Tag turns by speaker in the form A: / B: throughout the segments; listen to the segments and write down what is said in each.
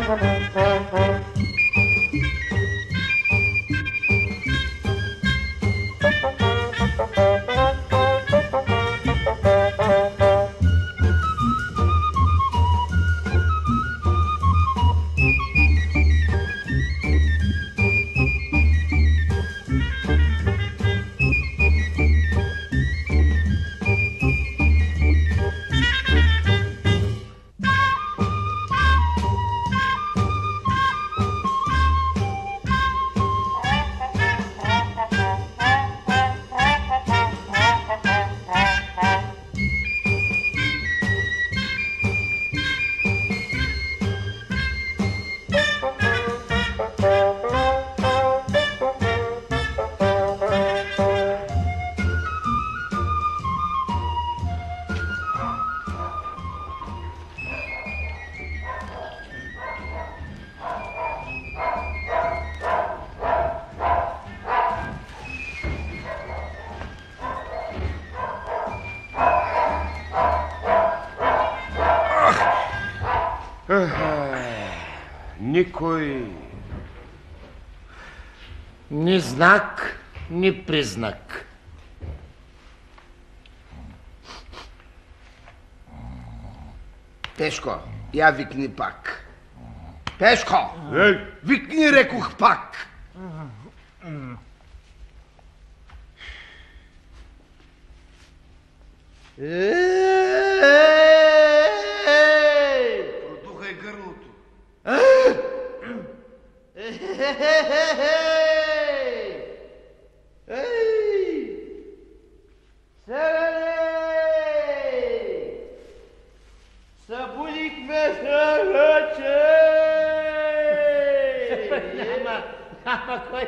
A: Никой.
B: Ни знак, ни признак.
C: Пешко, я викни пак. Пешко!
A: Ей!
C: Викни, рекох пак! Продухай гърлото.
D: Събудихме се вече!
B: Ама кой?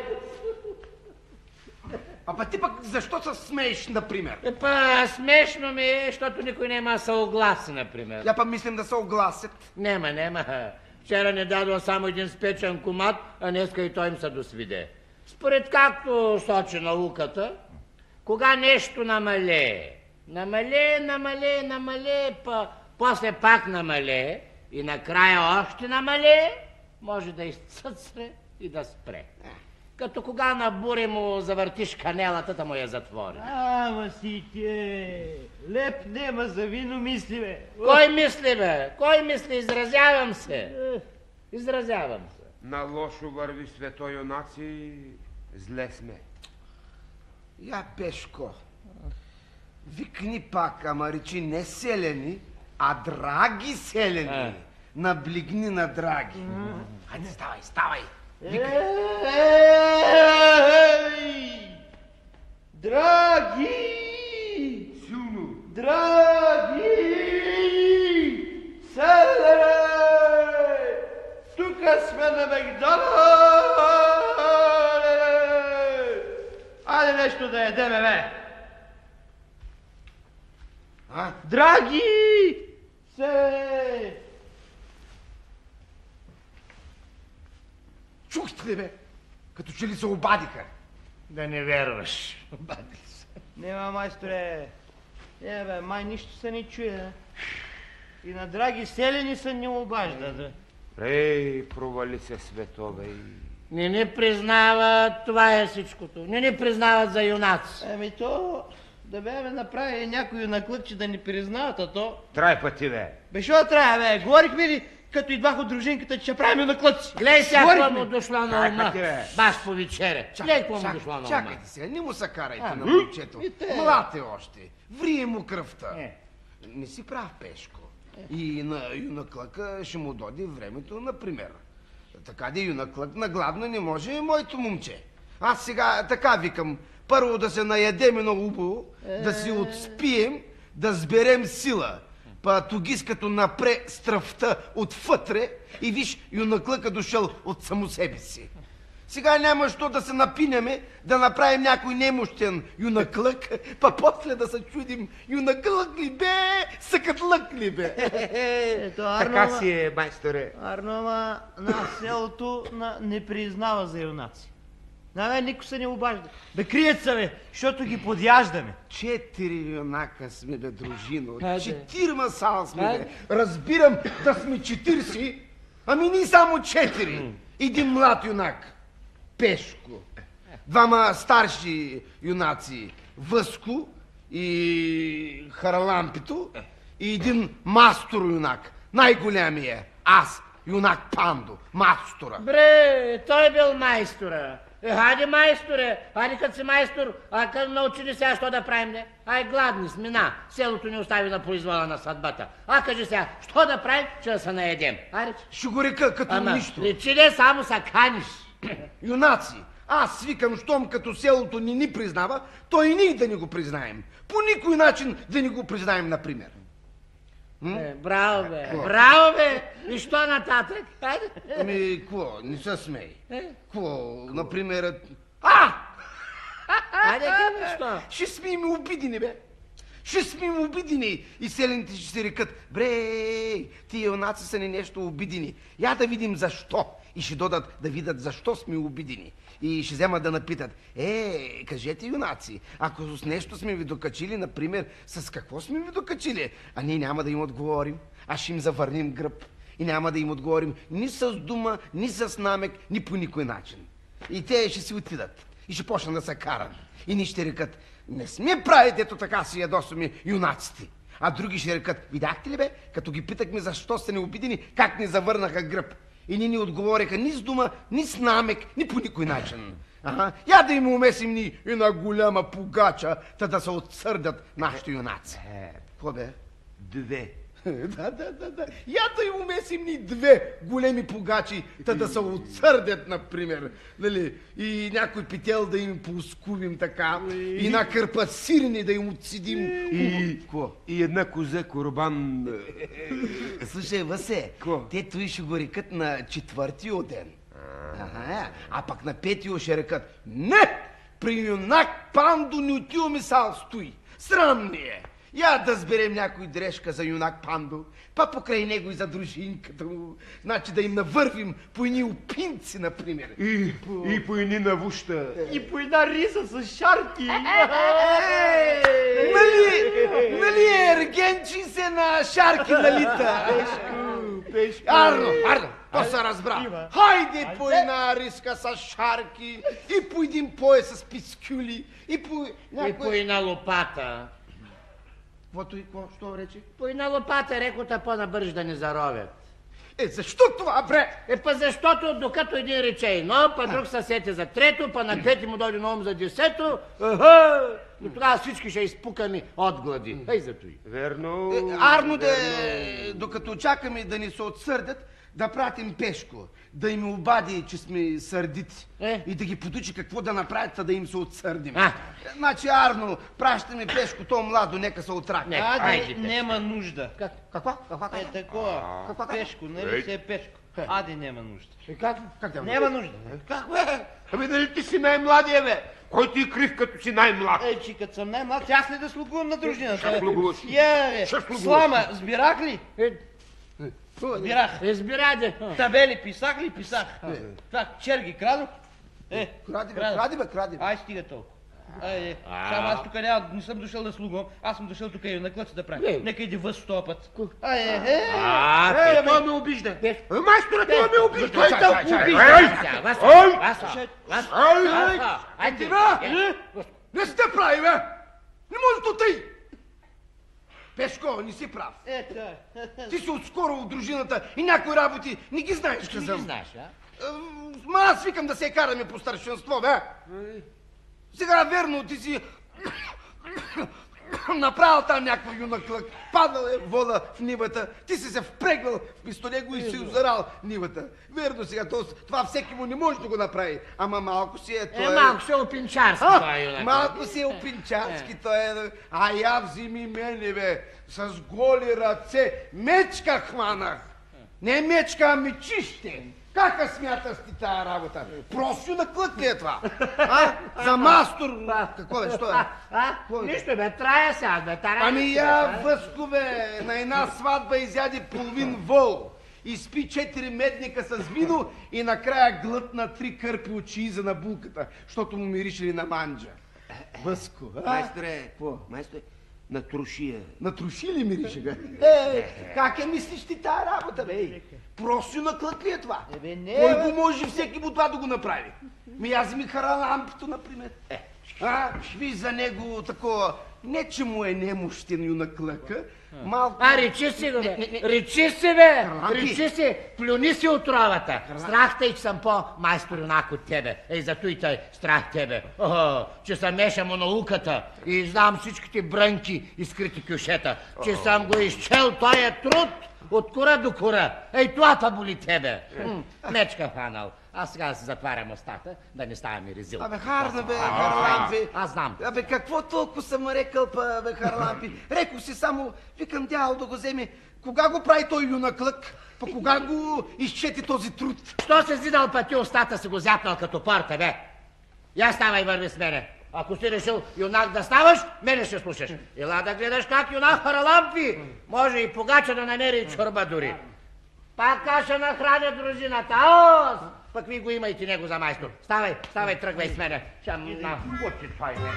C: Апа ти пък защо се смееш, например?
B: Смешно ми е, защото никой няма съгласи, например.
C: Я па мислим да се огласят.
B: Нема. Вчера не дадо само един спечен комат, а днеска и той им се досвиде. Според както сочи науката, кога нещо намалее, после пак намалее и накрая още намалее, може да изцъцне и да спре. Като кога на буре му завъртиш канелата, да му я затвори.
D: Ама си те, леп нема за вино мисли, бе.
B: Кой мисли? Изразявам се.
A: На лошо върви свето, юнаци, зле сме.
C: Я, Пешко, викни пак, ама речи не селени, а драги селени. Наблигни на драги. Хайде, ставай.
D: Драги!
A: Силно!
D: Драги! Селене! Тука сме на Макдоналдс! Айде нещо да ядеме, бе! Драги! Селене!
C: Чухте ли, бе? Като че ли се обадиха?
B: Да не вярваш. Обадили се.
D: Нема, майсторе. Не, бе, май нищо се не чуе. И на драги селени се не обажда.
A: Ей, провали се свето, бе.
B: Не ни признават, това е всичкото. Не ни признават за юнаци.
D: Еми то, да бе направи някой юнаклък, че да ни признават, а то...
A: Трай пъти, бе.
D: Бе, шо трябва, бе? Говорихме ли, като идвах от дружинката, че ще правим юнаклъци?
B: Гледай сега, какво му дошла на ума.
A: бе.
B: Баш по вечеря. Гледай, какво му дошла на ума.
C: Чакайте сега, не му се карайте на момчето. Млад е още. Врие му кръвта. Не си прав, Пешко. И на юнаклъка ще му доди времето, например. Така де юнаклък на гладно не може и моето момче. Аз сега така викам. Първо да се наядем много хубаво, да си отспием, да сберем сила. Па тогис като напре стръвта отвътре и виж юнаклъка дошъл от само себе си. Сега няма що да се напинеме, да направим някой немощен юнаклък, па после да се чудим юнаклък ли бе, съкатлък ли бе.
A: Така си е, майсторе.
D: Арнома на селото не признава за юнаци. Никой се не обажда. Бе, крият се, бе, защото ги подяждаме.
C: 4 юнака сме, бе, дружино. 4 сала сме, бе. Разбирам да сме 40, Ами ние само 4. Един млад юнак, Пешко. Двама старши юнаци, Въско и Харалампито. И един мастор юнак, най-голямия, аз, юнак Пандо, мастора.
B: Бре, той бил майстора. Хайде, майсторе, хайде като си майстор, като научили сега, що да правим, не? Ай, гладни сме, на, селото ни остави на произвола на съдбата. Кажи сега, що да правим, че да се наедем? Айде.
C: Ще го река като нищо.
B: Личи ли само са каниш?
C: Юнаци, аз свикам, щом като селото ни признава, то и ние да ни го признаем. По никой начин да ни го признаем, например.
B: Браво, бе, браво, бе! И що нататък? Хайде.
C: Ами, какво? Не се смей. Какво? Например...
B: Хайде, кажи, що?
C: Ще сме им обидени, бе. Ще сме им обидени. И селените ще се рекат, бре, тия юнаци са ни нещо обидени. Я да видим защо. И ще додат да видят защо сме обидени. И ще вземат да напитат, кажете, юнаци, ако с нещо сме ви докачили, например, с какво сме ви докачили? А ние няма да им отговорим, а ще им завърнем гръб. И няма да им отговорим ни с дума, ни с намек, ни по никой начин. И те ще си отидат. И ще почнат да се карат. И ни ще рекат, не сме правите, ето така си ядосваме юнаците. А други ще рекат, видяхте ли бе, като ги питахме защо сте ни обидени, как ни завърнаха гръб. И ни отговориха ни с дума, ни с намек, ни по никой начин. Я да им умесим ни и на голяма пугача, та да се отсърдят нашите юнаци. Какво бе?
A: 2.
C: Да. Я да им умесим ни 2 големи пугачи, та да се отсърдят, например. Дали? И някой пител да им поскубим така, и на кърпа сирени да им отсидим.
A: И една козе корбан.
C: Слушай, Васе, те той ще го рекат на 4-тио ден. А пък на 5-тио ще рекат, не! При юнак Пандо не отиваме сал стои. Срам ни е. Я да сберем някой дрежка за юнак Пандо, па покрай него и за дружинката му. Значи да им навървим по едни опинци, например.
A: И по едни навуща.
D: И по една риса с шарки.
C: Нали ергенчи се на шарки налита?
D: Пешко.
C: Арно, то се разбра. Хайде по една риска с шарки и по един пояс с пискюли и по
B: една лопата.
C: Каквото и какво? Що рече?
B: По една лопата рекота по-набърж да не заровят.
C: Защо това, бре?
B: Па защото докато един рече едно, па друг се сети за трето, па на трети му дойде на ум за 10-то, но тогава всички ще изпукаме от глади. Ей за той.
A: Верно.
C: Арно докато чакаме да ни се отсърдят, да пратим Пешко, да им обади, че сме сърдити и да ги подучи какво да направят, да им се отсърдим. Значи, Арно, пращаме Пешко, то младо, нека се отракне.
D: Аде, нема нужда.
C: Каква?
D: Такова. Пешко, нали се е Пешко? Аде, нема нужда.
C: Как
D: Нема нужда.
A: Как бе? Ами дали ти си най-младия, бе? Кой ти е крив, като си най-млад?
D: Че като съм най-млад, аз ли да слугувам на дружината?
A: Ще слугуваш.
D: Слама, сбирах ли? Сбирах.
B: Избираде.
D: Табели писах ли? Писах. Так, черги крадох?
C: Кради бе.
D: Ай, стига толкова. Само аз тук не съм дошъл да слугувам, аз съм дошъл тук и на клъца да правя. Нека иди въз този път.
A: Това ме обижда. Майстора, това ме обижда.
D: Той толкова обижда.
B: Айде.
C: Не сте прави, бе! Не може да тъй! Пешко, не си прав. Ти си отскоро от дружината и някои работи не ги знаеш, казвам.
B: Не ги знаеш,
C: Ма аз викам да се караме по старшинство, бе. Сега верно, ти си направил там някаква юнаклък, паднал е вода в нивата, ти си се впрегнал в пистолего и си озарал нивата. Верно сега, това всеки му не може да го направи, ама малко си е той.
B: Малко си е опинчарски това юнак.
C: Малко си е опинчарски той е. А я взими мене, бе, с голи ръце, мечка хванах. Не мечка, а мечище. Кака смяташ ти тая работа? Просто юнаклък ли е това? За мастор? Какво бе, що е?
B: Нищо бе, трая сега, бе, тарая.
C: Ами я, Въско, бе, на една сватба изяде половин вол. Изпи 4 медника с вино и накрая глътна 3 кърпи от чииза на булката, защото му миришели на манджа. Въско,
A: Майсторе, на трошия.
C: На троши ли мирише, бе? Как мислиш ти тая работа, бе? Просто юнаклък ли е това?
D: Не,
C: Кой го може всеки му това да го направи? Аз ми Харалампито, например. Ви за него такова, не че му е немощен юнаклъка, малко...
B: Речи си, бе! Речи си, бе!
C: Харалампи.
B: Речи си! Плюни си отровата! Страх те, че съм по-майстор юнак от тебе. Зато и тъй страх тебе. Че съм мешам у науката и знам всичките брънки и скрити кюшета. Че съм го изчел тоя труд от кора до кора. Това та боли тебе. Мечка фанал. Аз сега си затварям устата, да не ставаме резил.
C: Харна, бе, Харалампи.
B: Аз знам.
C: Какво толкова съм рекал, бе, Харалампи? Рекох си само, викам дявол да го вземе. Кога го прави той юнаклък? Па кога го изчети този труд?
B: Що се зидал пъти устата си го зяпнал като порта, бе? Я ставай, върви с мене. Ако си решил юнак да ставаш, мене ще слушаш. Ела да гледаш как юнак Харалампи. Може и погача да намери и чорба дори. Пак каша нахраня дружината. Пък ви го имайте него за майстор. Ставай, ставай, тръгвай с мене. Ще научи той мене.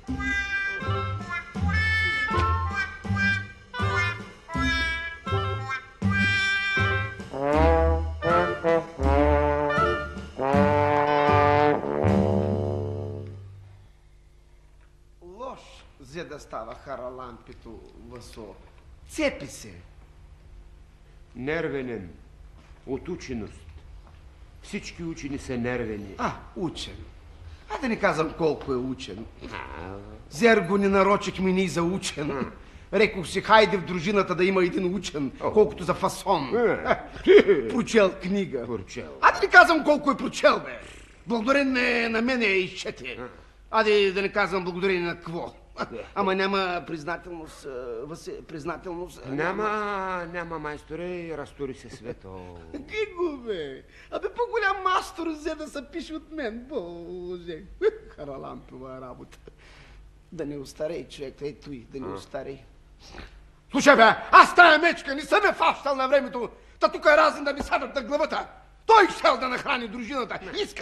C: Лош, за да става Харалампито, Васо. Цепи се.
A: Нервенен. От ученост. Всички учени са нервени.
C: Учен. Да не казвам колко е учен. Зер го не нарочихме ние за учен. Рекох си, хайде в дружината да има един учен, колкото за фасон. Прочел книга. Да не казвам колко е прочел, бе. Благодарение на мене е изчете. Да не казвам благодарение на какво. Ама няма признателност, признателност.
A: Няма, майсторе, и разтори се свето.
C: Гиго, бе. По-голям мастор взе да се пише от мен. Боже. Харалампова работа. Да не остарей, човек, ето и да не остарей. Слушай, бе, аз тая мечка не съм фащал на времето. Тук е разен да ми садат на главата. Той щел да нахрани дружината.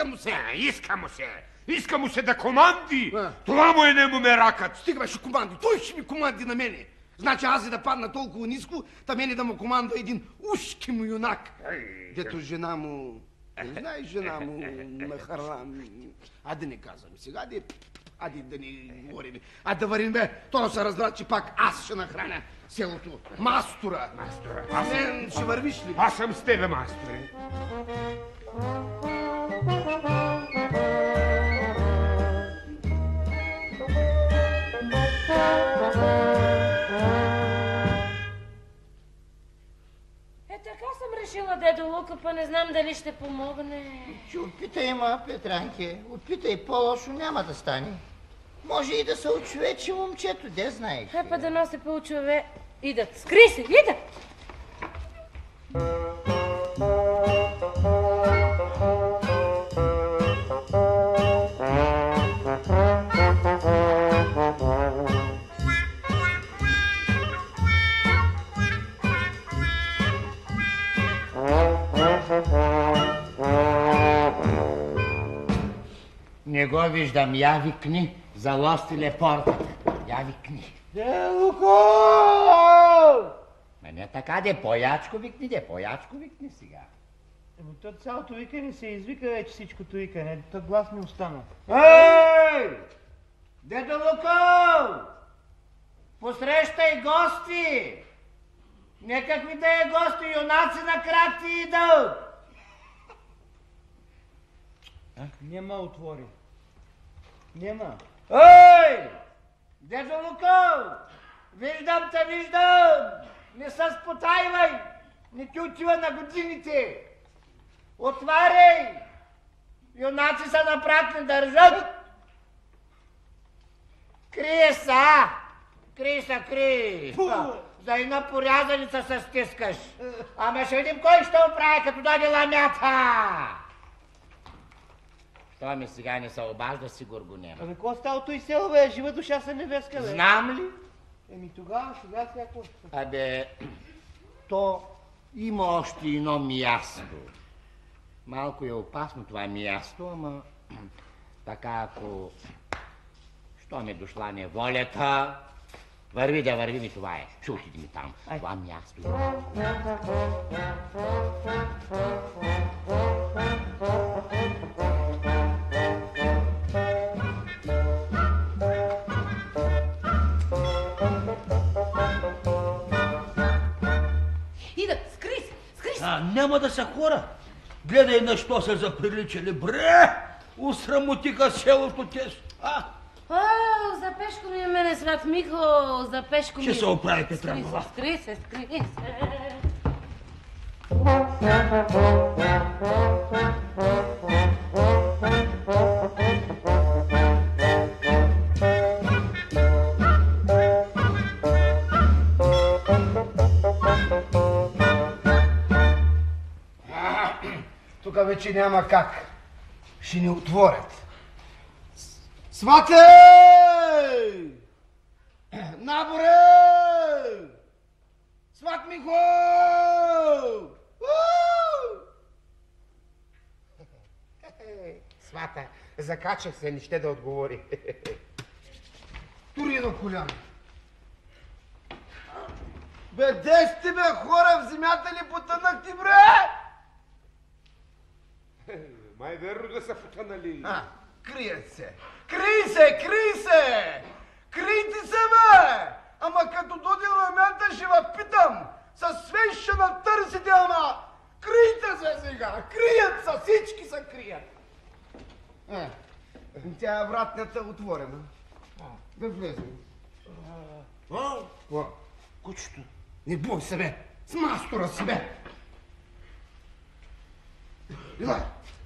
A: Иска му се да команди. Това му е нему меракът.
C: Стига, ще команди. Той ще ми команди на мене. Значи аз и да падна толкова ниско, та мене да му командва един ушки му юнак. Дето жена му... Не знаеш жена му на Харлам. Да не казвам сега, да не говорим. Да варим, бе. То се разбра, че пак аз ще нахраня селото. Мастора. Мен ще вървиш ли?
A: Аз съм с тебе, масторе.
E: Така съм решила, дедо Лука, па не знам дали ще помогне.
F: Опитай, Петранке, опитай, по-лошо няма да стане. Може и да се очовечи момчето, де знаеш.
E: Па да носи по-очове. Идат, скри се, идат!
B: Не го виждам, я викни, залостиле портата. Я викни.
D: Луко!
B: Не така, поячко викни сега.
D: То цялото викане се извика вече всичкото викане, то глас не остана.
B: Ей! Дедо Луко! Посрещай гости! Некакви да е гости, юнаци на крак ти идат!
D: Нема отвори. Нема.
B: Ей! Дедо Луко! Виждам те, виждам! Не се спотайвай! Не ти отива на годините! Отваряй! Юнаци са на прак не държат! Крие са! Крий! За една порязаница се стискаш. Ама ще видим кой ще оправи, като дойде ламята! Той ми сега не се обажда, сигурно няма.
D: Какво става той село, бе? Жива душа са небеска, бе.
B: Знам ли?
D: Тогава, сега всяко...
B: То има още едно място. Малко е опасно това място, ама така ако... Що ми дошла неволята, Върви ми, това е. Ще отидем там. Това място.
G: Няма да са хора. Гледай на що се заприличали. Бре! Усрамотиха селото те.
E: За Пешко ми е мене, сват Михо, за Пешко ми...
G: Ще се оправи, Петранова.
E: Скри се.
C: Тук вече няма как. Ще ни отворят. Свате! Наборе! Сват Михо!
A: Свата, закачах се, не ще да отговори.
C: Тури на коляно. Бе, де сте, бе, хора, в земята ли потънахте, бре?
A: Май верно да са потънали.
C: Крият се. Крий се! Крийте се, бе! Ама като доди момента ще ви питам. Със свещ ще натърсите, ама крийте се сега. Крият се, всички се крият. Тя е вратнята отворена. Да влезем. Кучето, не бой се, бе. С мастора си, бе. Илай.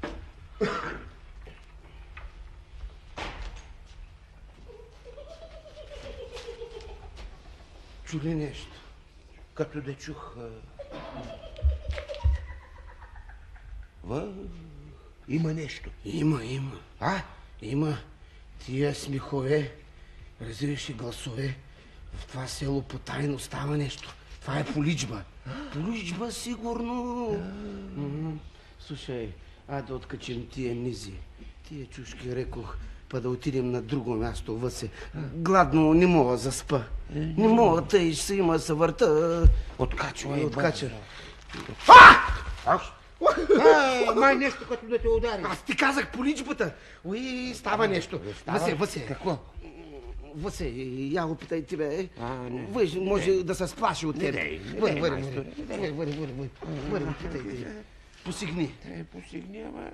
C: Чули нещо? Като да чух... Има нещо. Има. Има. Тия смехове, разривши гласове. В това село потайно става нещо. Това е поличба. Поличба, сигурно. Слушай, да откачим тия низи. Тия чушки, рекох, па да отидем на друго място, въсе. Гладно не мога заспа. Не мога, тъй ще има се върта. Откачвай.
A: Май нещо като да те удари.
C: Аз ти казах поличбата. Става нещо. Въсе.
A: Какво?
C: Въсе, я го питай ти, бе. Може да се сплаши от тебе. Въри, питай ти. Посигни.
A: Посигни, ама...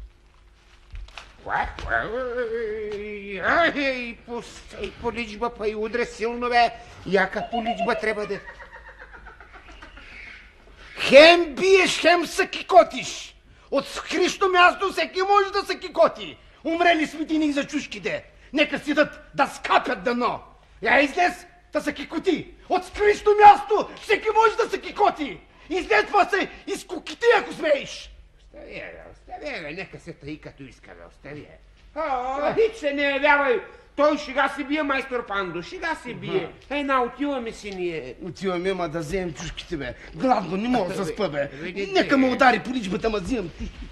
A: Поличба, па и удре силно, бе. Яка поличба трябва да...
C: Хем биеш, хем се кикотиш. От скрищо място всеки може да се кикоти. Умрели светини за чушките. Нека седат да скапят дано. Я излез да се кикоти. От скрищо място всеки може да се кикоти. Излез па се изкукити, ако смееш.
A: Оставя, нека се тъй като иска, бе, оставя. Хич се не явявай. Той шега се бие, майстор Пандо, шега се бие. Една, отиваме си ние.
C: Отиваме, ама да вземем чушките, бе. Гладно, не мога да спа, бе. Нека ме удари поличбата, ма взимам.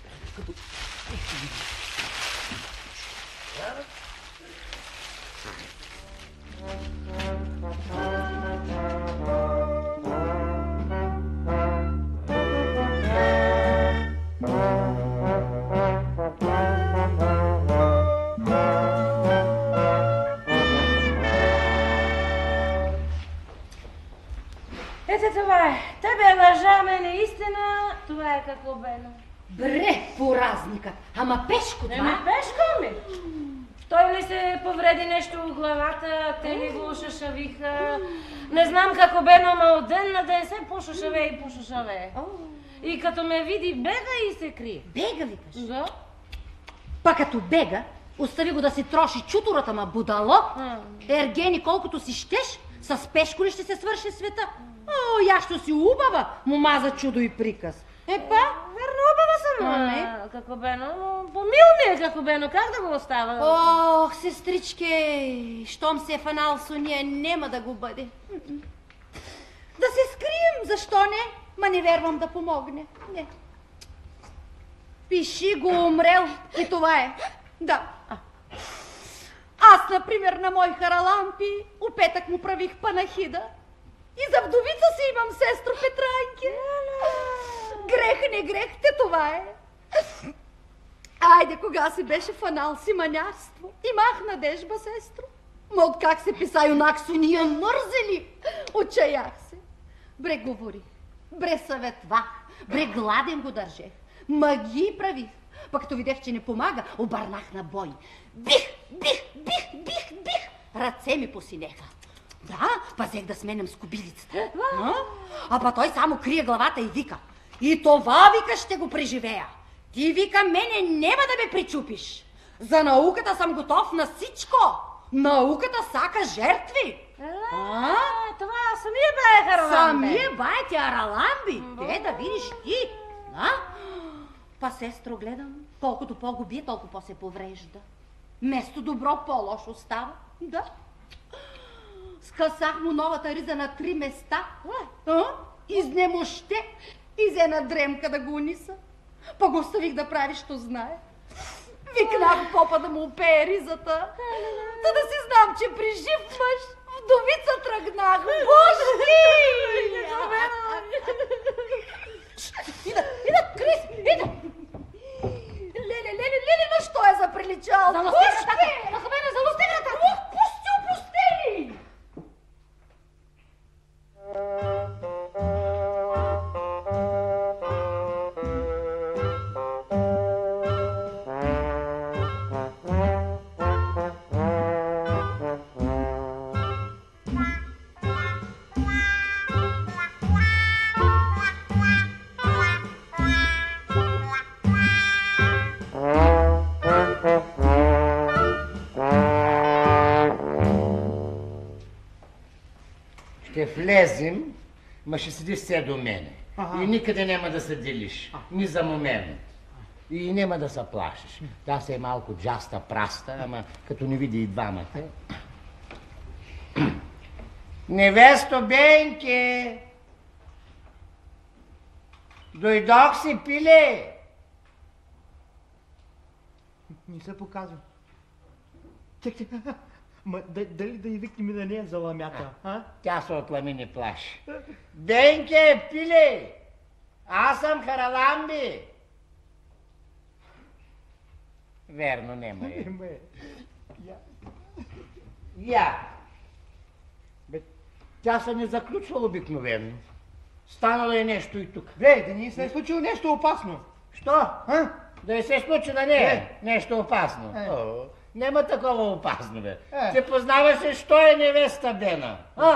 E: Това е. Тебе лъжа, мене истина, това е какво бено.
H: Бре, поразникът. Ама Пешко това?
E: Пешко ми. Той ли се повреди нещо в главата, те ли го шашавиха. Не знам како бено, ама от ден на ден се пошашаве. И като ме види, бега и се крие.
H: Бега, викаш?
E: Да.
H: Па като бега, остави го да си троши чутурата, ма будало. Ергени, колкото си щеш, с Пешко ли ще се свърши света? Ящо си убава, мома за чудо и приказ. Верно убава съм, не?
E: Како бено, помил ми е како бено, как да го остава?
H: Ох, сестричке, щом се е фанал с уния, нема да го бъде. Да се скрием, защо не? Ма не вервам да помогне. Не. Пиши го умрел и това е. Да. Аз, например, на мой Харалампи, опетък му правих панахида. И за вдовица си имам сестро Петранке. Грех не грех, те това е. Айде, кога си беше фанал си манярство. Имах надежба, сестро. Ма от как се писа юнак с уния мързели. Отчаях се. Бре говорих, бре съветвах, бре гладен го държех. Магии правих. Пък като видях, че не помага, обърнах на бой. Бих! Ръце ми посинеха. Да, пазех да сменям скобилицата. А па той само крие главата и вика. И това, вика, ще го преживея. Ти, вика, мене нема да ме причупиш. За науката съм готов на всичко. Науката сака жертви.
E: Това самия бай Хараламби.
H: Самия бай ти Хараламби. Те да видиш ти. Па, сестро, гледам, колкото по-го бие, толкова по-се поврежда. Место добро, по-лошо става. Да. Скъсах му новата риза на 3 места. Изнемоще и взе на дремка да го униса. Па го оставих да прави, що знае. Викнах попа да му опее ризата. Та да си знам, че при жив мъж вдовица тръгнах. Божки! Ида, Крис, ида! Леле, на що е заприличал?
E: За лустиграта!
H: Нахабене за лустиграта! Пусти!
B: Ще влезем, ма ще седиш все до мене. И никъде няма да се делиш, ни за момент. И няма да се плашиш. Тя се е малко джаста праста, ама като не види и двамата. Невесто Бенке! Дойдох си, пиле!
D: Не се показва. Чакай, дали да и викнем на нея за ламята,
B: Тя се отлами, не плаши. Бенке, пиле! Аз съм Хараламби! Верно, нема е. Я. Бе, тя се не заключва обикновено. Станало е нещо и тук.
D: Бе, да ни се е случило нещо опасно.
B: Що? Да й се случи на нея нещо опасно. Нема такова опасно, бе. Ти познаваш ли, що е невеста Бена?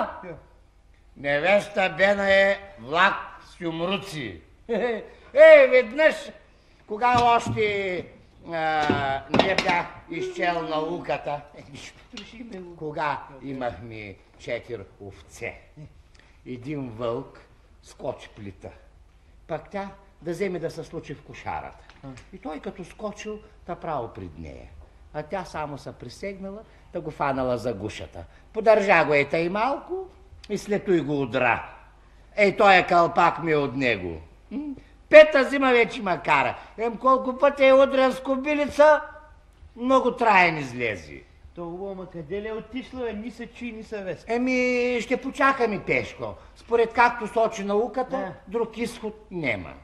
B: Невеста Бена е влак с юмруци. Веднъж, кога още не бях изчел науката, кога имахме 4 овце, един вълк скочи плита. Пак тя да вземе да се случи в кошарата. И той като скочил, та право пред нея. А тя само се присегнала, да го фанала за гушата. Подържа го тъй малко и след той го удра. Той кълпак ми е от него. 5-та зима вече ма кара. Колко пъти е удрен с кобилица, много траен излези.
D: Това, ма къде ли е отишла, бе? Ни се чуи, ни се веска.
B: Ще почакаме, Пешко. Според както сочи науката, друг изход нема.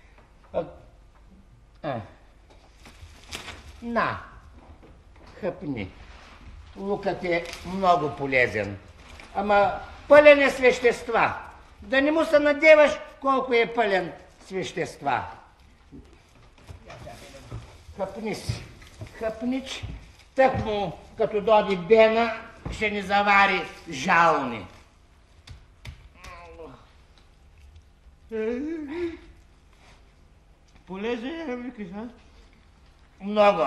B: На, хъпни. Лукът е много полезен. Ама пълен е с вещества. Да не му се надеваш колко е пълен с вещества. Хъпни си. Хъпнич. Так му, като доди Бена, ще ни завари жални.
D: Полезен е, викаш,
B: Много.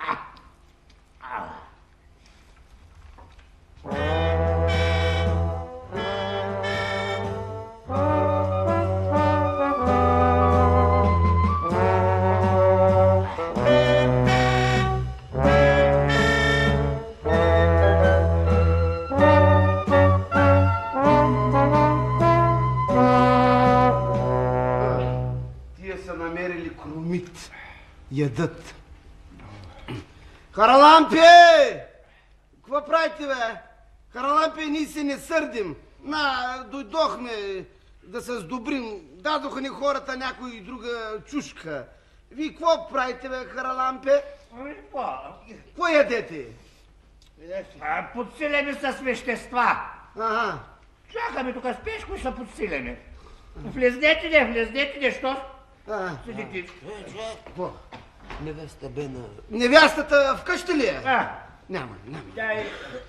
C: Тия са намерили кромит. Ядат. Харалампи! Какво правите, бе? Харалампе, ние се не сърдим. Дойдохме да се сдобрим. Дадоха ни хората някой друга чушка. Вие какво правите, бе, Харалампе? Какво ядете?
B: Подсилени с вещества.
C: Ага.
B: Чакаме тук с Пешко и са подсилени. Влезнете, що седите?
C: Какво?
A: Невеста бе на...
C: Невястата вкъщи ли е? Няма.
B: Дай.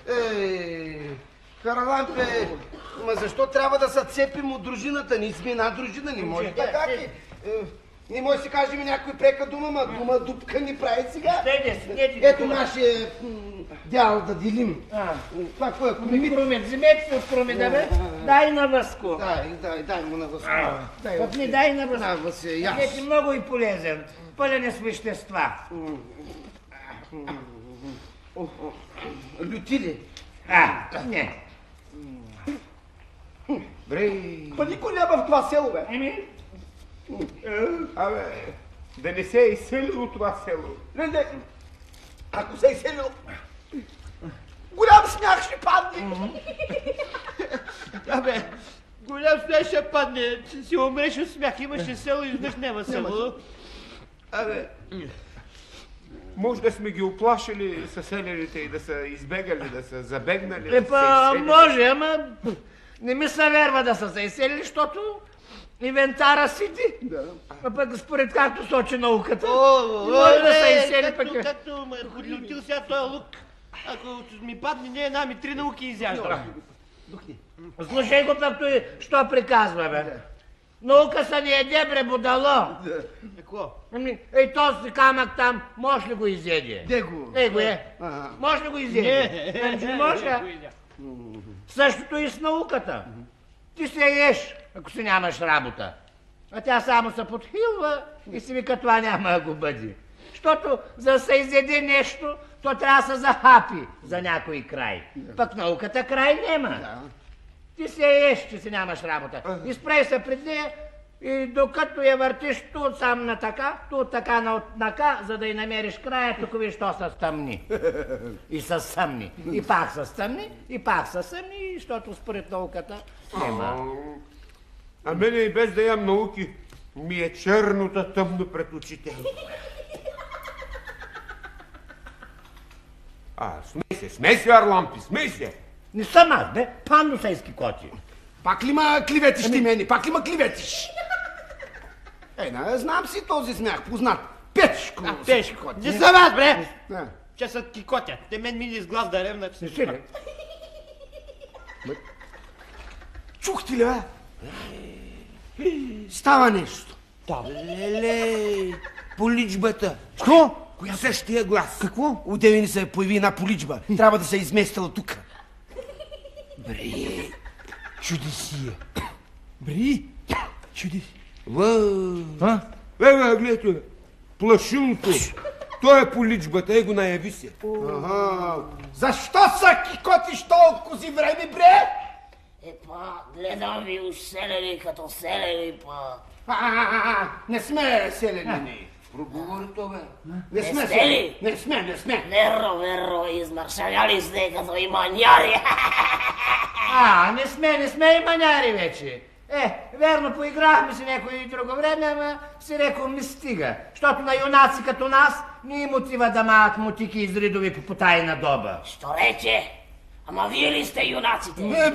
C: Харалампе, ма защо трябва да се цепим от дружината? Ние сме една дружина, не може така ли? Не може да си кажем някой прека дума, ма дума дупка ни прави сега. Ето нашия дял да делим. Това какво е?
B: Промет, вземете се от промеда, бе. Дай на Васко.
C: Дай му на Васко.
B: Пък ми дай на Васко.
C: На Васе, яс.
B: Ето много и полезен. Пълен е с вещества.
C: Люти ли?
B: Не.
A: Бре...
D: Па никой няма в това село, бе.
A: Абе, да не се е изселило това село.
D: Не. Ако се е изселило, голям сняг ще падне. Абе, голям сняг ще падне. Си умреш от смях. Имаше село и изведнъж няма село.
A: Абе, може да сме ги оплашили съселените и да са избегали, да са забегнали.
B: Може, ама не ми се верва да са се изселили, защото инвентара сити. А пък според както сочи науката. Може да се изсели пък.
D: Както ме ходлютил сега този лук. Ако ми падне не една, ми 3 науки изяжда.
B: Слушай го пък той, що приказва, бе. Наука са ни еде, бре, будало.
D: Какво?
B: Ей, този камък там, може ли го изеде?
C: Де го?
B: Ей го е. Може ли го изеде? Не може. Същото и с науката. Ти се еш, ако си нямаш работа. А тя само се подхилва и си вика, това няма да го бъде. Защото за да се изеде нещо, то трябва да се захапи за някой край. Пък науката край няма. Ти се еш, че си нямаш работа. Изправи се пред нея и докато я въртиш ту от сам на така, ту от така на отнака, за да й намериш края, тук виж, то са стъмни. И са съмни. И пак са стъмни, и пак са съмни, защото според науката няма.
A: А мене и без да ям науки, ми е черното тъмно пред очите. Смей се, Арлампи, смей се!
B: Не съм аз, бе, пандусейски коти.
C: Пак ли ма клеветиш ти мене? Пак ли ма клеветиш? Знам си този смях, познат. Пешко.
D: Пешко. Не съм аз, бре! Че са кикотя. Те мен мини с глас да ревна.
B: Не си ли?
C: Чух ти ли, бе? Става нещо.
A: Леле, поличбата.
C: Що?
A: Коя същия глас?
C: Какво? Удеви ни се появи една поличба. Трябва да се изместила тук.
A: Бре,
C: чуди си я. Бри, чуди си.
A: Гледайте, плашилното. Той е поличбата, го наяви се.
C: Защо са кикотиш толкова си време, бре?
E: Гледам ви уж селени като селени,
C: Не сме селени.
A: Проговори то, бе.
C: Не сме селени. Не сме.
E: Верно, измършавяли сте като и маняри.
B: Не сме и маняри вече. Верно, поиграхме си някой друго време, ама си рекол ми стига. Защото на юнаци като нас не им отива да маят мотики из ридови по потайна доба.
E: Що рече? Ама вие ли сте юнаците?
C: Ние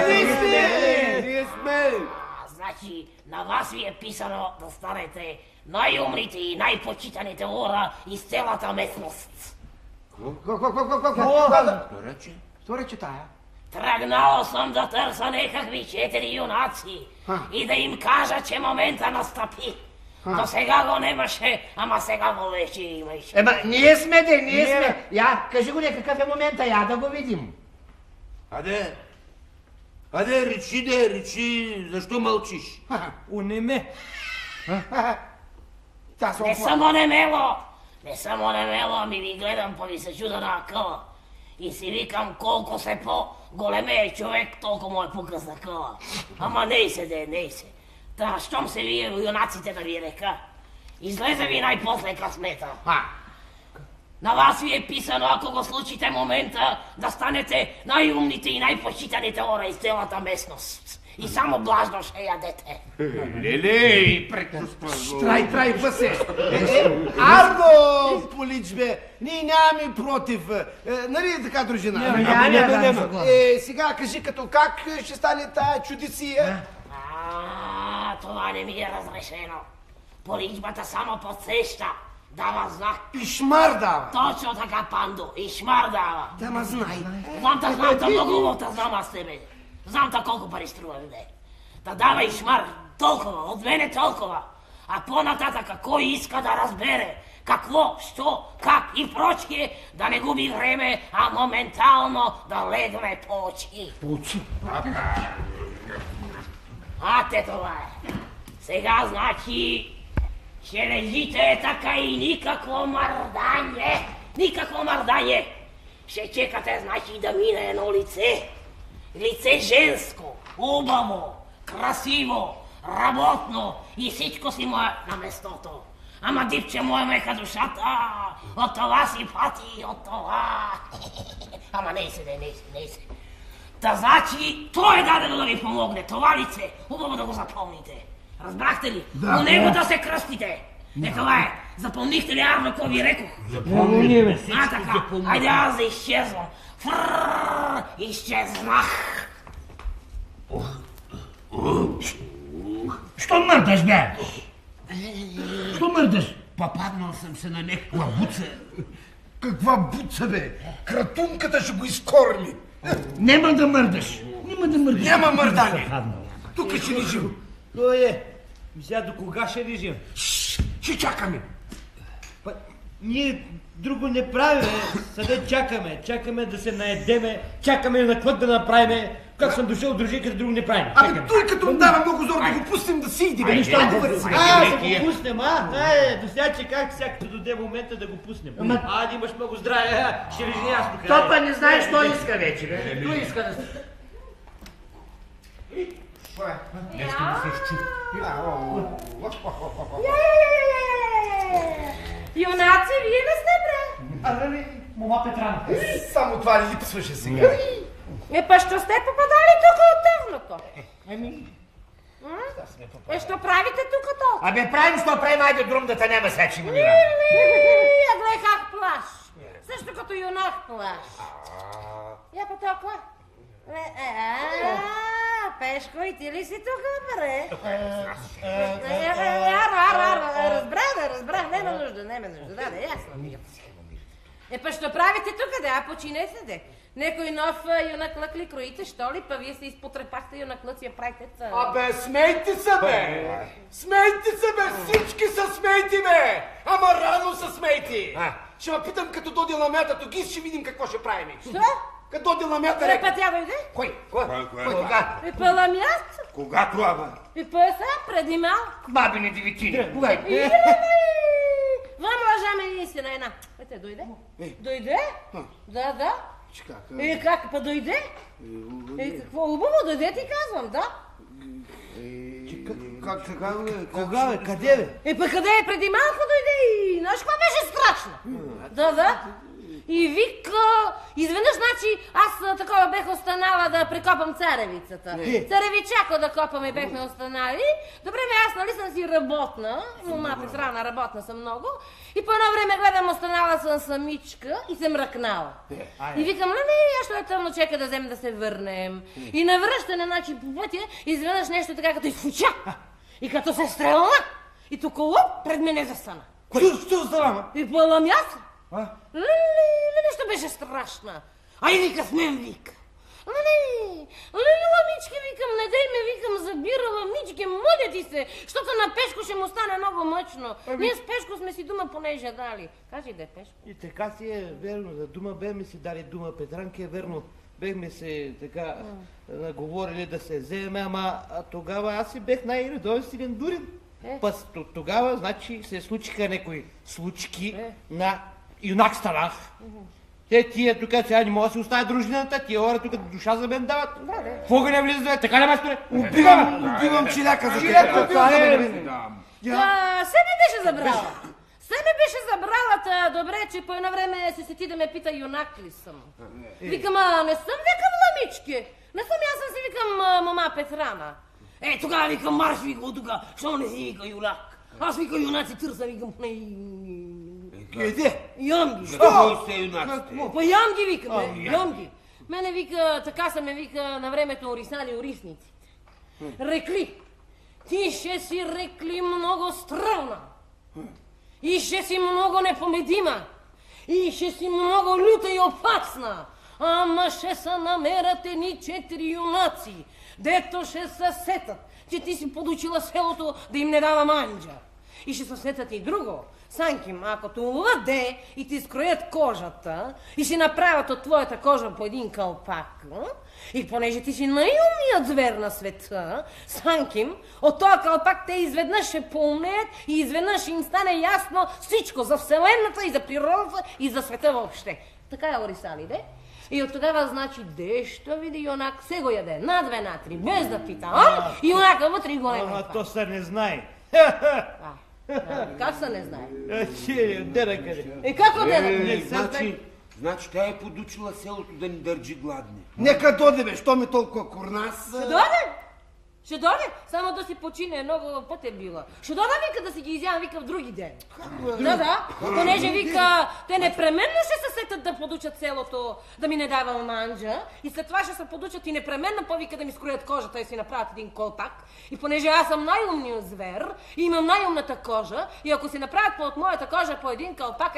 C: сме.
E: Значи на вас ви е писано да станете най-умрите и най-почитаните хора из цялата местност.
C: Що рече тая?
E: Тръгнал съм да търся някакви 4 юнаци и да им кажа, че момента настъпи. До сега го немаше, ама сега го вече имаш.
B: Ние сме. Я, кажи го някакъв е момента, я да го видим.
A: Аде, речи, защо мълчиш?
D: Унеме.
E: Не съм онемело, ами ви гледам па ви се чуда на акъла. И си викам колко се по-големее човек, толкова му е по-късна къла. Ама ней се. Та, щом се вие юнаците да ви река, излезе ви най-после късмета.
I: На вас ви е писано, ако го случите момента, да станете най-умните и най-почитаните хора из цялата местност. И само блажно ще ядете.
A: Леле, предпоставо.
C: Трай, бъсе. Арно, поличбе, ние нямаме против. Нали така, дружина?
D: Няма.
C: Сега кажи като как ще стане тая чудесия?
I: Това не ми е разрешено. Поличбата само подсеща. Дава знак.
C: И шмар дава.
I: Точно така, Пандо. И шмар дава.
C: Да, ма знай.
I: Знам много лота знам аз тебе. Знам колко пари струва не. Да дава и шмар толкова, от мене толкова. А по-нататък кой иска да разбере какво, що, как и прочие, да не губи време, а моментално да легне по очи.
C: По очи?
I: Те това е. Сега значи, ще лежите така и никакво мърдание. Никакво мърдание. Ще чекате, значи, да мине едно лице. Лице женско, убаво, красиво, работно и всичко си му е на местото. Ама дивче му е мека душата, от това си пати, от това. Ама не се. Та значи, той е дадено да ви помогне, това лице. Хубаво да го запомните. Разбрахте ли? У него да се кръстите. Това е. Запомнихте ли, Арно, какво ви рекох?
D: Запомнихме.
I: Така, айде аз да изчезвам. Изчезнах.
G: Що мърдаш, бе? Що мърдаш?
A: Попаднал съм се на някаква буца.
C: Каква буца, бе? Кратунката ще го изкорми.
G: Нема да мърдаш.
C: Няма мърдане. Тук ще лежим.
D: Сега до кога ще лежим?
C: Ще чакаме.
D: Ние друго не правиме, съде чакаме да се наедеме, чакаме на клък да направиме. Как съм дошъл, дружинката, друго не правим.
C: Той като му дава много зор да го пустим да си иди, бе.
D: Да го пуснем, до сега че как сега като дойде момента да го пуснем. Да имаш много здраве, ще лежи аз тук.
B: Топа не знаеш, що иска вече, бе. Той иска да...
E: Юнаци, вие ли сте, бре?
D: Мома Петрана.
C: Само това липсваше сега.
E: Па що сте попадали тук от тъвното? Що правите тук толкова?
B: Правим, що правим, айде друмдата няма сега, че ми нива.
E: Я гледай как плаш. Също като юнак плаш. Я по толкова. Пешко, и ти ли си тук, бре? Разбрах, нема нужда, да, ясно ми. Па що правите тук, да, починете, де. Некой нов юнаклък ли кроите, що ли? Па вие се изпотрепахте юнаклъци, я правите ца.
C: Смейте се, бе! Смейте се, бе! Всички са смейти, бе! Ама рано са смейти! Ще ме питам, като дойде ламята, тук ще видим какво ще правим.
E: Що?
C: Като дойде ламята, река.
E: Па тя дойде?
C: Кой?
B: Кога?
E: Па ламят?
A: Кога това, бе?
E: Па са, преди малко.
B: Бабини девитини.
C: Кога?
E: Вам лъжаме истина една. Ете, дойде? Дойде? Да. Как? Па дойде? Какво хубаво, дойде ти казвам, да?
C: Как така, бе?
D: Кога, бе? Къде, бе?
E: Па къде е? Преди малко дойде и знаеш какво беше страшно? Да. И вика, изведнъж, значи, аз такова бех останала да прекопам царевицата. Царевичако да копаме бехме останали. Добре, аз нали съм си работна, мома Петрана, работна съм много. И по едно време гледам, останала съм самичка и се мръкнала. И викам, аз ще е тъмно, чека да вземем да се върнем. И на връщане, значи, по пътя, изведнъж нещо така като изфуча. И като се стрелна, и тук пред мене застана.
D: Що застана?
E: И пълам аз. Нещо беше страшна. Ай, вика с мен, вика. Ламички, викам, не дай ме, викам, забира ламички, моля ти се, защото на Пешко ще му стане много мъчно. Ние с Пешко сме си дума понеже дали. Кажи да е Пешко.
D: И така си е верно, за дума бехме си дали дума, Петранки е верно. Бехме се така наговорили да се вземе, ама тогава аз си бех най-редовен силен дурен. Пъс тогава, значи, се случиха някои случки на юнак станах. Тия тук сега не мога да си оставя дружината, тия хора тук душа за мен дават. В огъня влизат, така ли майсторе?
C: Убивам челяка за теб.
E: Себе беше забрала. Се ми беше забрала, добре, че по едно време се сети да ме пита юнак ли съм. Викам, не съм, викам, ламички. Не съм, аз съм си, викам, мама Петрана. Тогава викам, марш, викам, от тука, що не си, вика, юнак. Аз, вика, юнаци търса, викам,
G: Къде?
E: Ямги.
A: Що сте юнаците?
E: Па ямги, викам, ямги. Мене, вика, така са ме, вика, на времето орисали орисниците. Рекли, ти ще си, рекли, много стръвна. И ще си много непомедима. И ще си много люта и опасна. Ама ще се намерят едни 4 юнаци, дето ще се сетат, че ти си подучила селото да им не дава манджа. И ще се сетат и друго. Санким, ако те уловят и ти скроят кожата и си направят от твоята кожа по един кълпак, и понеже ти си най-умният звер на света, Санким, от този кълпак те изведнъж ще поумнеят и изведнъж им стане ясно всичко за Вселената и за природата и за света въобще. Така е, орисали, де? И от тогава, значи, дещо види юнак, се го яде на 2 на 3, без да пита, и юнака вътре го не
D: Ама то се не знае.
E: Как се не знае?
D: Де да къде?
E: Как де?
A: Значи тя е подучила селото да ни държи гладни.
C: Нека доде, бе, що ми толкова курнас?
E: Ще дойде? Ще дойде? Само да си почине, много път е била. Ще дойде, вика, да си ги изява, вика, в други ден. Да. Понеже, вика, те непременно ще се сетят да подучат селото, да ми не дава манджа. И след това ще се подучат и непременно повика да ми скроят кожата и си направят един колпак. И понеже аз съм най-умният звер и имам най-умната кожа, и ако си направят от моята кожа по един кълпак,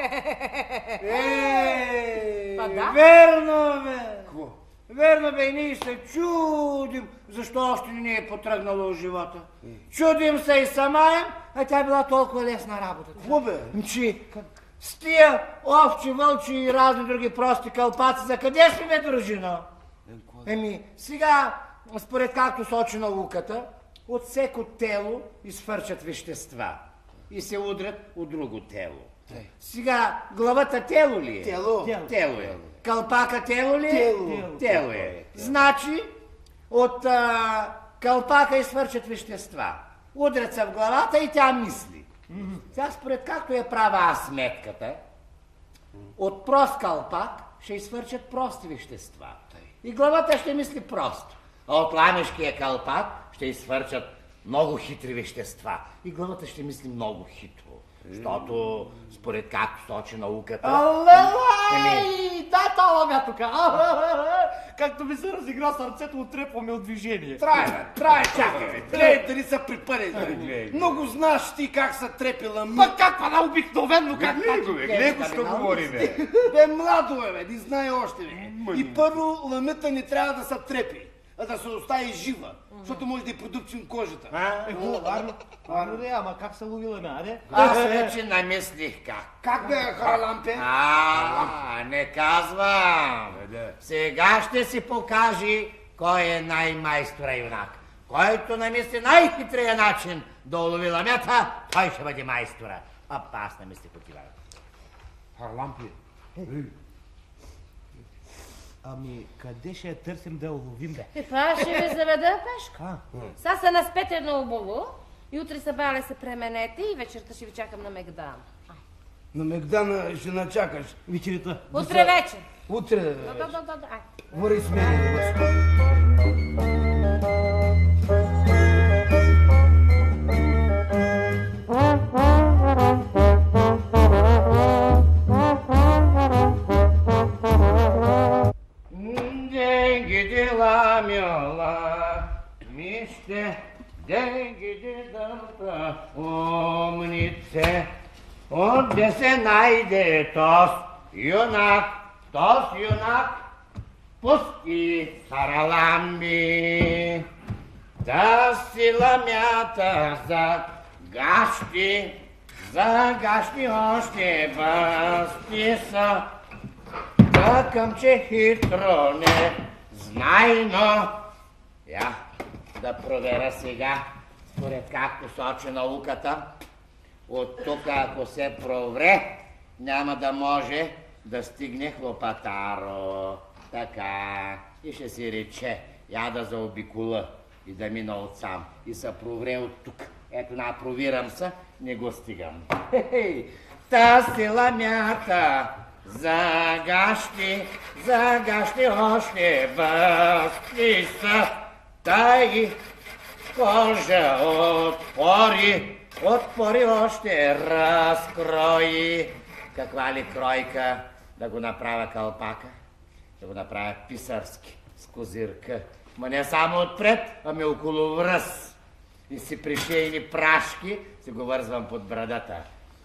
G: Верно, бе. Верно, бе, ние се чудим, защо още не ни е потръгнало от живота. Чудим се и сама, а тя била толкова лесна работата.
C: Какво, бе?
G: Че с тия овчи, вълчи и разни други прости кълпаци, за къде ще ме държи, но? Сега, според както сочи науката, от всеко тело изфърчат вещества и се удрят от друго тело. Сега, главата тело ли е? Тело е. Кълпака тело ли е? Тело е. Значи, от кълпака изфърчат вещества. Удрят се в главата и тя мисли. Сега, според както е права аз сметката, от прост кълпак ще изфърчат прости вещества. И главата ще мисли просто. А от ламешкия кълпак ще изфърчат много хитри вещества. И главата ще мисли много хитро. Защото, според както сочи науката...
D: Алелай! Дай това ламя тука! Както ми се разигра сърцето, отрепваме от движение.
C: Трае, чакай, гледай дали са припълени. Много знаеш ти как са трепила ми.
D: Пък как па обикновенно, как
A: Леко ще говори, бе.
C: Бе, младо бе, не знае още, бе. И първо ламята не трябва да се трепи, а да се остави жива, защото може да й продупчим кожата.
D: Варно, ама как се лови ламя, не?
B: Аз вече намислих как.
C: Как бе, Харалампе?
B: Не казвам. Сега ще си покажи кой е най-майстора юнак. Който намисли най-хитрия начин да улови ламята, той ще бъде майстора. Аз не мисля такива.
A: Харлампе.
D: Ами, къде ще я търсим да я уловим, бе?
E: Това ще ви заведа, Пешко. Сега се наспете едно оболо и утре събале се пременете и вечерта ще ви чакам на Мегдан.
C: На Мегдана ще начакаш.
D: Вечерята.
E: Утре вечер.
C: Утре.
E: Да.
C: Говори с мене.
B: Денги ламяла, миште, денги дълта, умнице. Отде се найде тос юнак, пусти Хараламби, да си ламята за гащи още бъсти са. Такъм, че хитро не знайно. Я да проверя сега, според както сочи науката. От тук, ако се провре, няма да може да стигне хлопатаро. Така. И ще си рече, я да заобикола и да мина отсам. И се провре от тук. Ето, провирам се, не го стигам.
G: Тази ламята загащи още възки са. Тай кожа отпори още разкрои. Каква ли кройка? Да го направя калпака, да го направя писарски, с козирка. Ма не само отпред, ами около връз. И си пришейни прашки си го вързвам под брадата.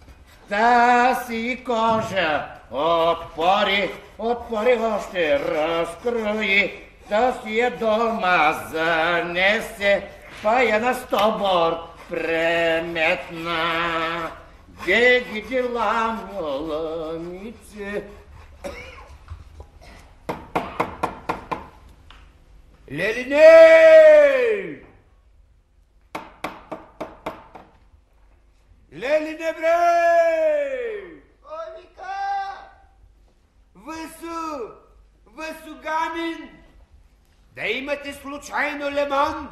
G: Тази кожа отпори още разкрои. Да си я дома занесе, па я на стобор преметна. Де ги дела, мълънице?
A: Лелине! Лелине, бре!
F: Кой вика?
A: Въсу Гамин! Да имате случайно лимон?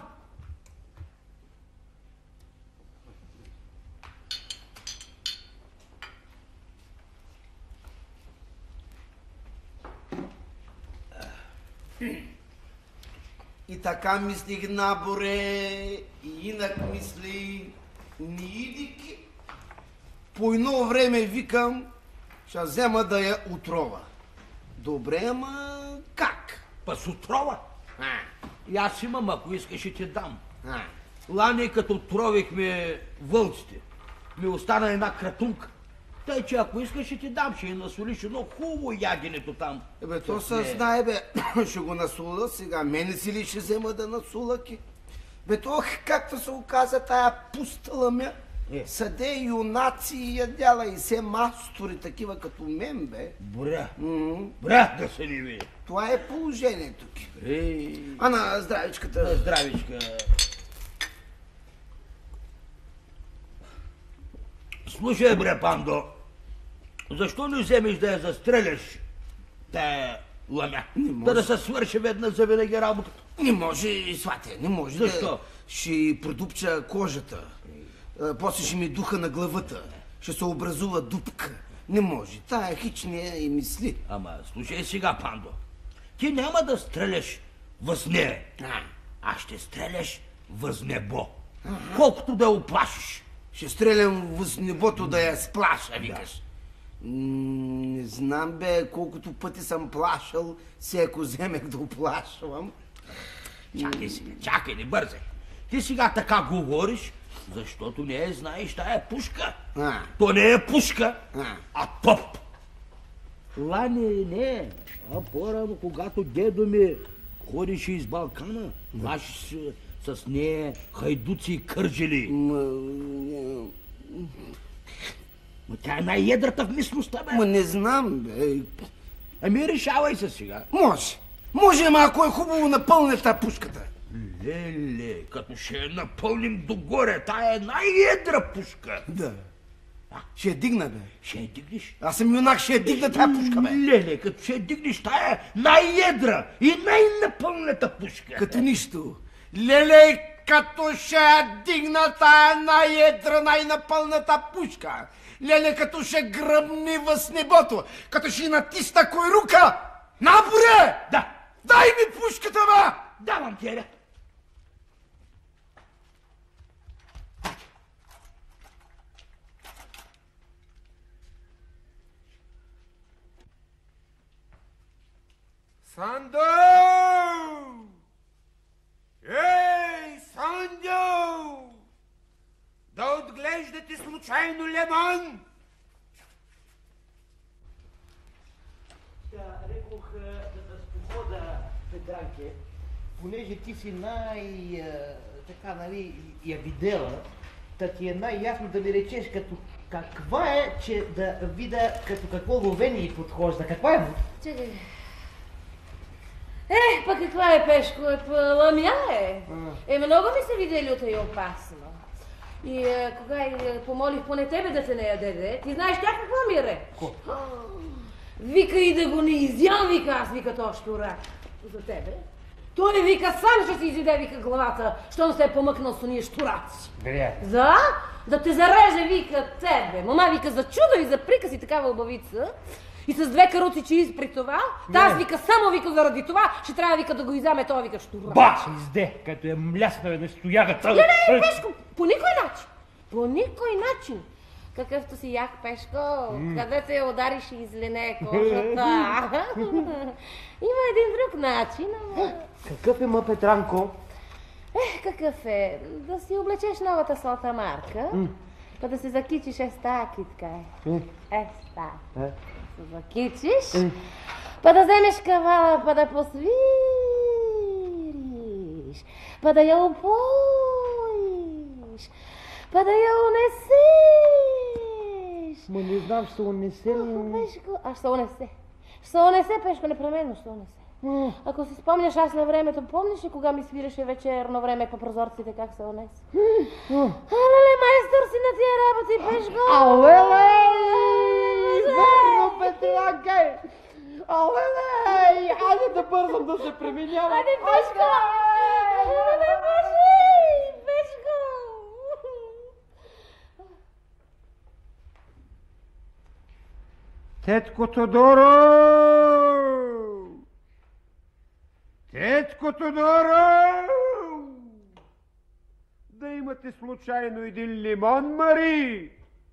C: И така мислих, наборе, и инак мисли, ни идики. По едно време викам, ще взема да я отрова. Добре, ама как?
J: Па с отрова? И аз имам, ако искаш и ти дам. Лани, като отровихме вълците, ми остана една кратунка. Тъй, че ако искаш и ти дам, ще я насолиш едно хубаво яденето там.
C: Бе, то се знае, бе, ще го насула сега. Мене си ли ще взема да насулаки? Бе, то, както се оказа, тая пустала ме, съде юнаци ядяла и се мастори, такива като мен, бе.
J: Бра, бра да се не види.
C: Това е положението. Ана, здравичката.
J: Здравичка. Слушай, бре, Пандо, защо не вземеш да я застреляш, тая ламя? Да се свърши веднъж за винаги работата.
C: Не може, свате, не може.
J: Защо?
C: Да, ще продупча кожата, после ще ми духа на главата, ще се образува дупка. Не може, тая хич не и мисли.
J: Ама, слушай сега, Пандо, ти няма да стреляш въз нея, а ще стреляш въз небо, колкото да я оплашиш.
C: Ще стрелям въз небото да я сплаша, викаш. Не знам, бе, колкото пъти съм плашал, всеко вземех да оплашвам.
J: Чакай сега, чакай, не бързай. Ти сега така говориш, защото не знаеш тая пушка. То не е пушка, а топ. Лане не, а по-рано, когато дедо ми ходеше из Балкана, ваши с нея хайдуци и кърджели. Ма тя е най-едрата в мислеността, бе.
C: Ма не знам, бе.
J: Ами решавай се сега.
C: Може, ама ако е хубаво напълне та пушката.
J: Леле, като ще я напълним догоре, тая е най-едра пушка.
C: Да. Ще я дигна, бе.
J: Ще я дигнеш?
C: Аз съм юнак, ще я дигна тая пушка, бе.
J: Леле, като ще я дигнеш, тая е най-едра и най-напълнета пушка.
C: Като нищо. Леле, като ще я дигна тая най-едра, най-напълната пушка. Леле, като ще гръмни въз небото, като ще натисна кой рука. Наборе!
J: Да.
C: Дай ми пушката, бе!
J: Давам ти, бе.
A: Сандо! Ей, Сандо! Да отглеждате случайно лимон?
D: Рекох да спохода, Петранке, понеже ти си така, нали, я видела, та ти е най-ясно да ми речеш каква е, че да видя като какво ловение и подхожда. Каква е?
E: Чекай. Па каква е, Пешко? Ламя е. Много ми се видели от и опасно. И кога помолих поне тебе да се не яде, ти знаеш тя каква ми рече? Вика и да го не изям, вика, аз вика то ще рак за тебе. Той вика, сам ще си изиде, вика, главата, щом се е помъкнал с уния щураци. За? Да те зареже, вика, тебе. Мама, вика, за чудо и за приказ и такава обавица. И с 2 каруци чиз при това. Таз, вика, само, вика, заради това, ще трябва, вика, да го изяме, това, вика, щураци.
D: Баш, изде, като е мляснал на стоягата.
E: Не, Пешко, по никой начин. По никой начин. Какъвто си ях, Пешко, къде те удариш и излене кожата. Има един друг начин, ама...
D: Какъв е, ма, Петранко?
E: Какъв е? Да си облечеш новата злата марка, па да се закичиш esta китка. Esta. Да се закичиш, па да вземеш кавала, па да посвириш, па да я опоиш, па да я унесеш.
D: Ма не знам, ще се унесе ли?
E: Пешко, ще се унесе. Ще се унесе, Пешко, непременно ще се унесе. Ако си спомняш, аз на времето, помниш ли кога ми свиреше вечерно време по прозорците, как се унесе? Алеле, майстор си на тия работи, Пешко!
D: Алеле! Верно, Петрянке! Алеле! Айде да бързам да се преминявам!
E: Айде, Пешко! Айде, Пешко!
A: Тетко Тодоро! Тетко Тодоро! Да имате случайно един лимон, Мари?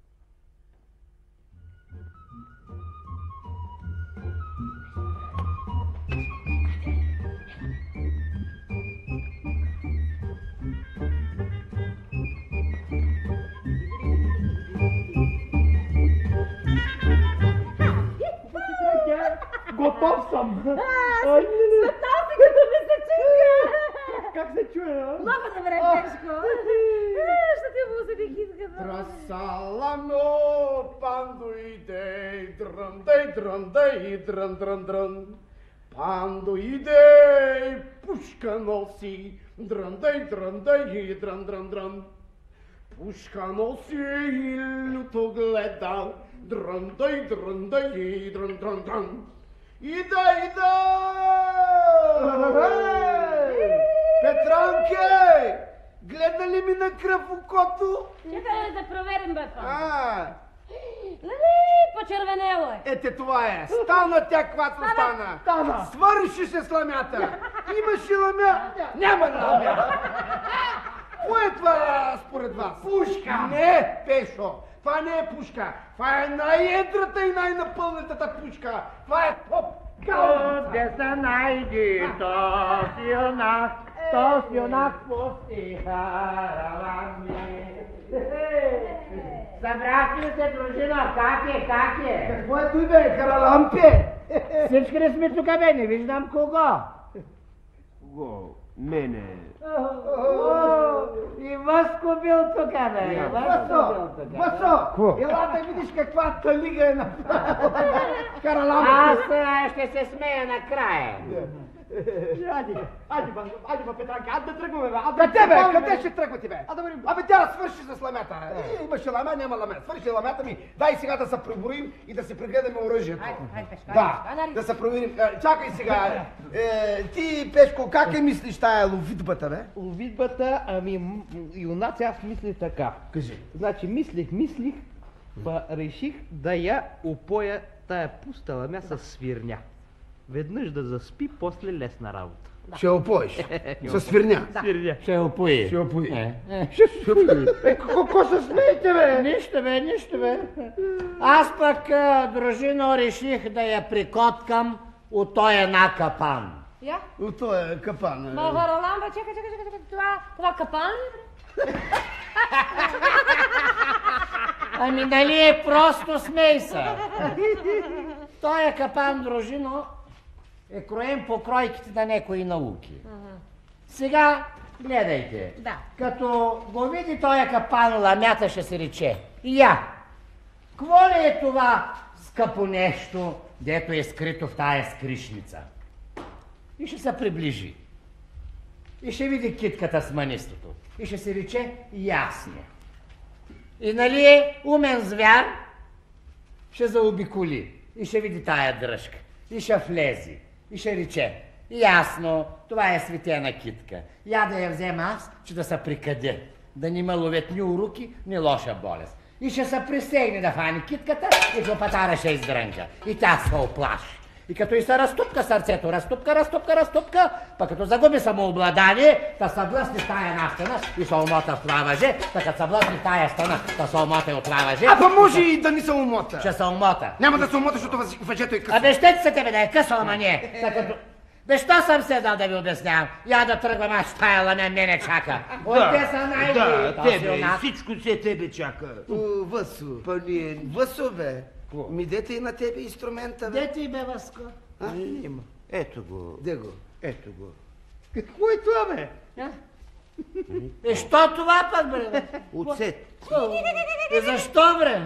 D: Готов съм!
E: Светал си, като ми се чука!
D: Как се чуе, а?
E: Много добре, Пешко! Ще ти му седи киската!
C: Трасалано, пандоидей, дръндей, дръндей, дрън, дрън, дрън. Пандоидей, пушка носи, дръндей, дръндей, дрън, дрън, дрън. Пушка носи и люто гледа, дръндей, дръндей, дрън, дрън, дрън. Ида! Петранке! Гледа ли ми на кръв окото?
E: Чакай да проверим, бе,
C: А,
E: Леле, почервенело е.
C: ете това е. Стана тя, каквато стана. Свърши се с ламята. Имаш ли ламя? Няма ламя. Кое е това според вас? Пушка. Не, Пешо. Това не е пушка. Това е най-едрата и най-напълнетата пушка. Това е поп.
B: Къде се найди този юнак пусти харалами. Събрах ли се, дружина? Как е?
C: Какво е той, бе? Каралампе?
B: Всички ли сме тук, бе? Не виждам кого.
A: Кого? Мене.
B: И Васко бил тук, бе.
C: Васо! Ела да видиш каква талига е направила. Каралампе.
B: Аз ще се смея накрая.
D: Айде, Петранке, айде да тръгваме, бе.
C: Къде ще тръгвате, бе? Абе, тя свърши с ламята. Имаше лама, няма лама. Свърши ламята ми. Дай сега да се преброим и да се прегледаме оръжието. Да се проверим. Чакай сега. Ти, Пешко, как мислиш тая ловитбата, бе?
D: Ловитбата, ами, юнаци, аз мисля така.
C: Кажи.
D: Значи, мислих, па реших да я опоя тая пуста ламя с свирня. Веднъж да заспи, после лесна работа.
C: Ще опоиш? С свирня?
D: Свирня.
B: Ще опои.
C: Ще опои.
B: Какво се смеете, бе? Нищо, бе. Аз пък, дружино, реших да я прикоткам от той една капан.
E: Я?
C: От този капан.
E: Хараламба, чакай. Това капан ли, бе?
B: Ами нали е просто смей се. Той капан, дружино, е кроен по кройките на некои науки. Сега, гледайте.
E: Да.
B: Като го види този капан, ламята ще се рече. Я, какво ли е това скъпо нещо, дето е скрито в тая скришница? И ще се приближи. И ще види китката с манистото. И ще се рече ясно. И нали е умен звяр, ще заобиколи. И ще види тая дръжка. И ще влезе. И ще рече: Ясно, това е светена китка. Я да я взема аз, че да се прикъде. Да не ме ловят ни уроки, ни лоша болест. И ще се присегне да фани китката и глупатара ще издрънка. И тя се оплаши. И като и се разтупка сърцето, разтупка, пък като загуби самообладание, та се блъсне в тая една стена и се омота в това въже, та като се блъсне в тая стена, та се омота и от това въже.
C: А може и да не се омота.
B: Ще се омота.
C: Няма да се омота, защото въжето е късо.
B: Абе, ще се тебе да е късо, ама не. Бе, що съм седнал да ви обяснявам? Я да тръгвам, аз в тая ламя мене чака. Отде са най-ви.
J: Да, тебе, всичко се тебе чака.
C: Въсо.
A: Панин.
C: Въсо, бе. Ми дете и на тебе инструмента, бе.
B: Дете и бе, Васко.
A: Има. Ето го.
C: Де го?
A: Ето го.
B: Какво е това, бе? Е, що това пък, бе?
A: Оцет.
B: Е, защо, бре?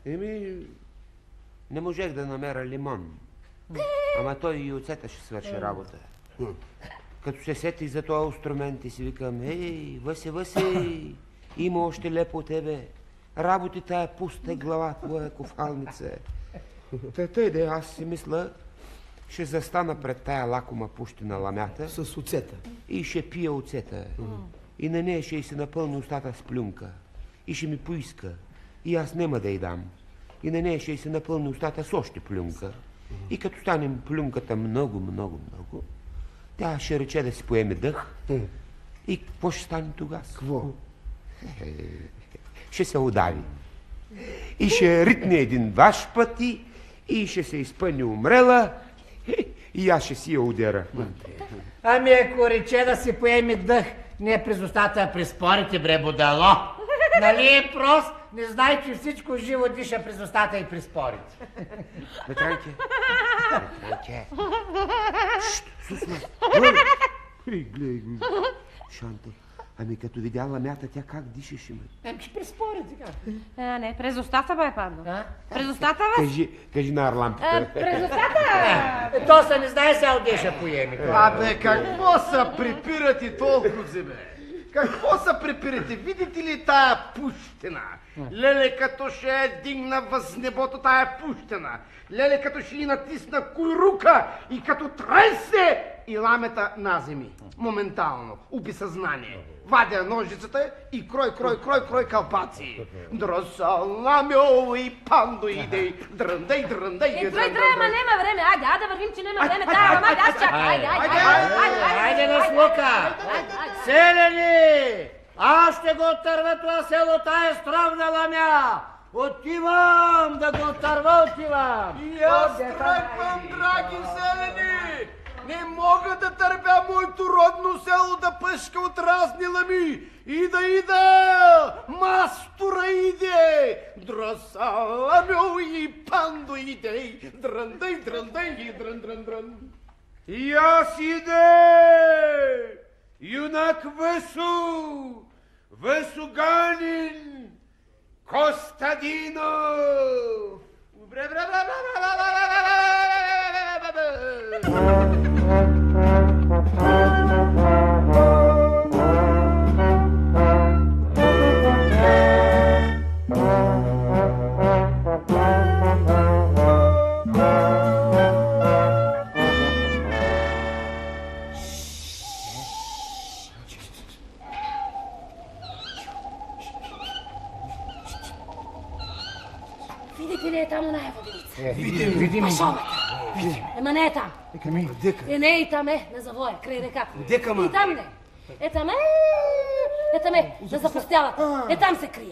A: Не можех да намеря лимон. Ама той и оцета ще свърши работа. Като се сети за този инструмент и си викам, ей, Въсе, има още лепо от тебе. Работата е пуста глава, твоя кофалница. Тъй да аз си мисля, ще застана пред тая лакома пущена ламята.
C: С оцета.
A: И ще пия оцета. И на нея ще й се напълни устата с плюнка. И ще ми поиска. И аз нема да й дам. И на нея ще й се напълни устата с още плюнка. И като станем плюнката много, тя ще рече да си поеме дъх. И какво ще стане тогава?
C: Какво?
A: Ще се удави. И ще ритне един ваш пъти и ще се изпъни умрела и аз ще си я удера.
B: Ами ако рече да си поеме дъх, не през устата, а през порите, бре, будало. Нали е прост? Не знай, че всичко живо диша през устата и през порите.
A: Петранке. Сусма. Гледай го. Шанте. Ами като видя ламята, тя как дишеше, ме?
B: Ами че през порите, как?
E: Не, през устата, бе, Пандо. През устата, бе?
A: Кажи на Арлампата.
E: През устата!
B: То се не знае сега отдеша поеми.
C: Абе, какво са припирате толкова, бе? Какво са припирате? Видите ли тая пущена? Леле, като ще я дигна въз небото тая пущена. Леле, като ще ли натисна куйрука и като тресе и ламета на земи. Моментално, уби съзнание. Вадя ножицата и крой калпаци. Дросаламьо и пандо идей, дръндай.
E: Трой, ама нема време, айде да вървим, че нема време, ама аз чакай,
B: айде на слука! Селени! Аз ще го отърва това село, тая стравна ламя! Отивам да го отърва,
C: И аз тръгвам, драги селени! Не мога да търпя моето родно село да пъшка от разни лами. Ида! Мастора иде! Дросаламьо и пандо иде! Дръндай, дрън.
A: И аз иде! Юнак Въсуганин Костадинов!
E: Видите ли е там оная воденица?
C: Видим.
E: Ема не е там.
C: Дека.
E: Не е и там, на завоя, край реката.
C: Дека, ма.
E: И там не. Е там, да запустяват. Е там се крие.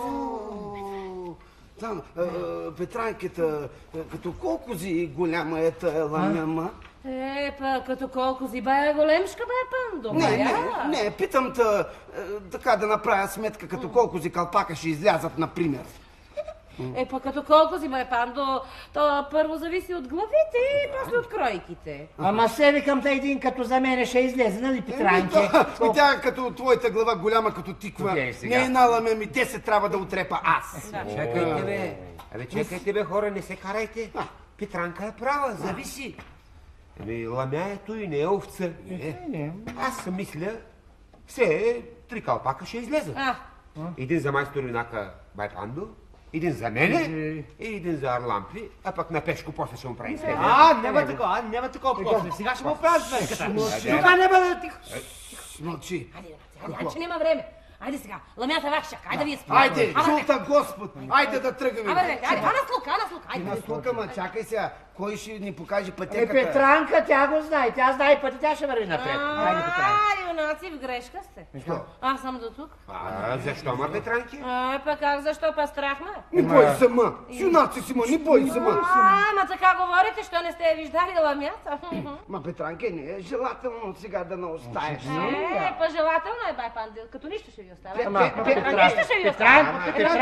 C: Там, Петранкета, като колко зи голяма е тая ламяма?
E: Като колко зи бая големшка, бая Пандо.
C: Не, питам те така да направя сметка, като колко зи калпака ще излязат, например.
E: Като колко си, бая Пандо, то първо зависи от главите и после от кройките.
B: Ама се викам да един като за мене ще излезе, нали, Петранке?
C: И тя като твоята глава голяма като тиква. Не една ламя ми, 10 трябва да отрепа аз.
A: Чакайте, бе. Чакайте, бе, хора, не се карайте. Петранка е права, зависи. Ламяето и не е овца. Аз съм мисля, все 3 калпака ще излезат. Един за майстор юнака бай Пандо, Един за мене и един за Арлампи, а пък на Пешко после ще му правим след.
D: Няма такова после. Сега ще му правя сметката.
G: Това не бъде тихо.
C: Мълчи.
I: Хайде, че няма време. Айде сега, ламята ваш чак, айде да ви спрете.
C: Айде, жулта Господ, айде да тръгаме.
I: Айде, на слука,
C: Ти на слука, ма чакай сега, кой ще ни покаже
G: Е,
C: пътеката?
G: Петранка, тя го знае. Тя знае пътя, тя ще върви напред. Айде, Петранка.
E: Юнаци, в грешка сте. Аз съм до тук.
A: Защо, ма, Петранки?
E: Па как, защо? Па страх ме?
C: Не бой се, ма. Юнаци си, ма, не бой се, ма.
E: Ма така говорите, що не сте я виждали ламята?
C: Ма, Петранке, не е желателно сега да не оставиш.
E: Па желателно е, бай Пандил, като нищо ще ви оставя.
G: Петранка,
E: Ще ви оставя.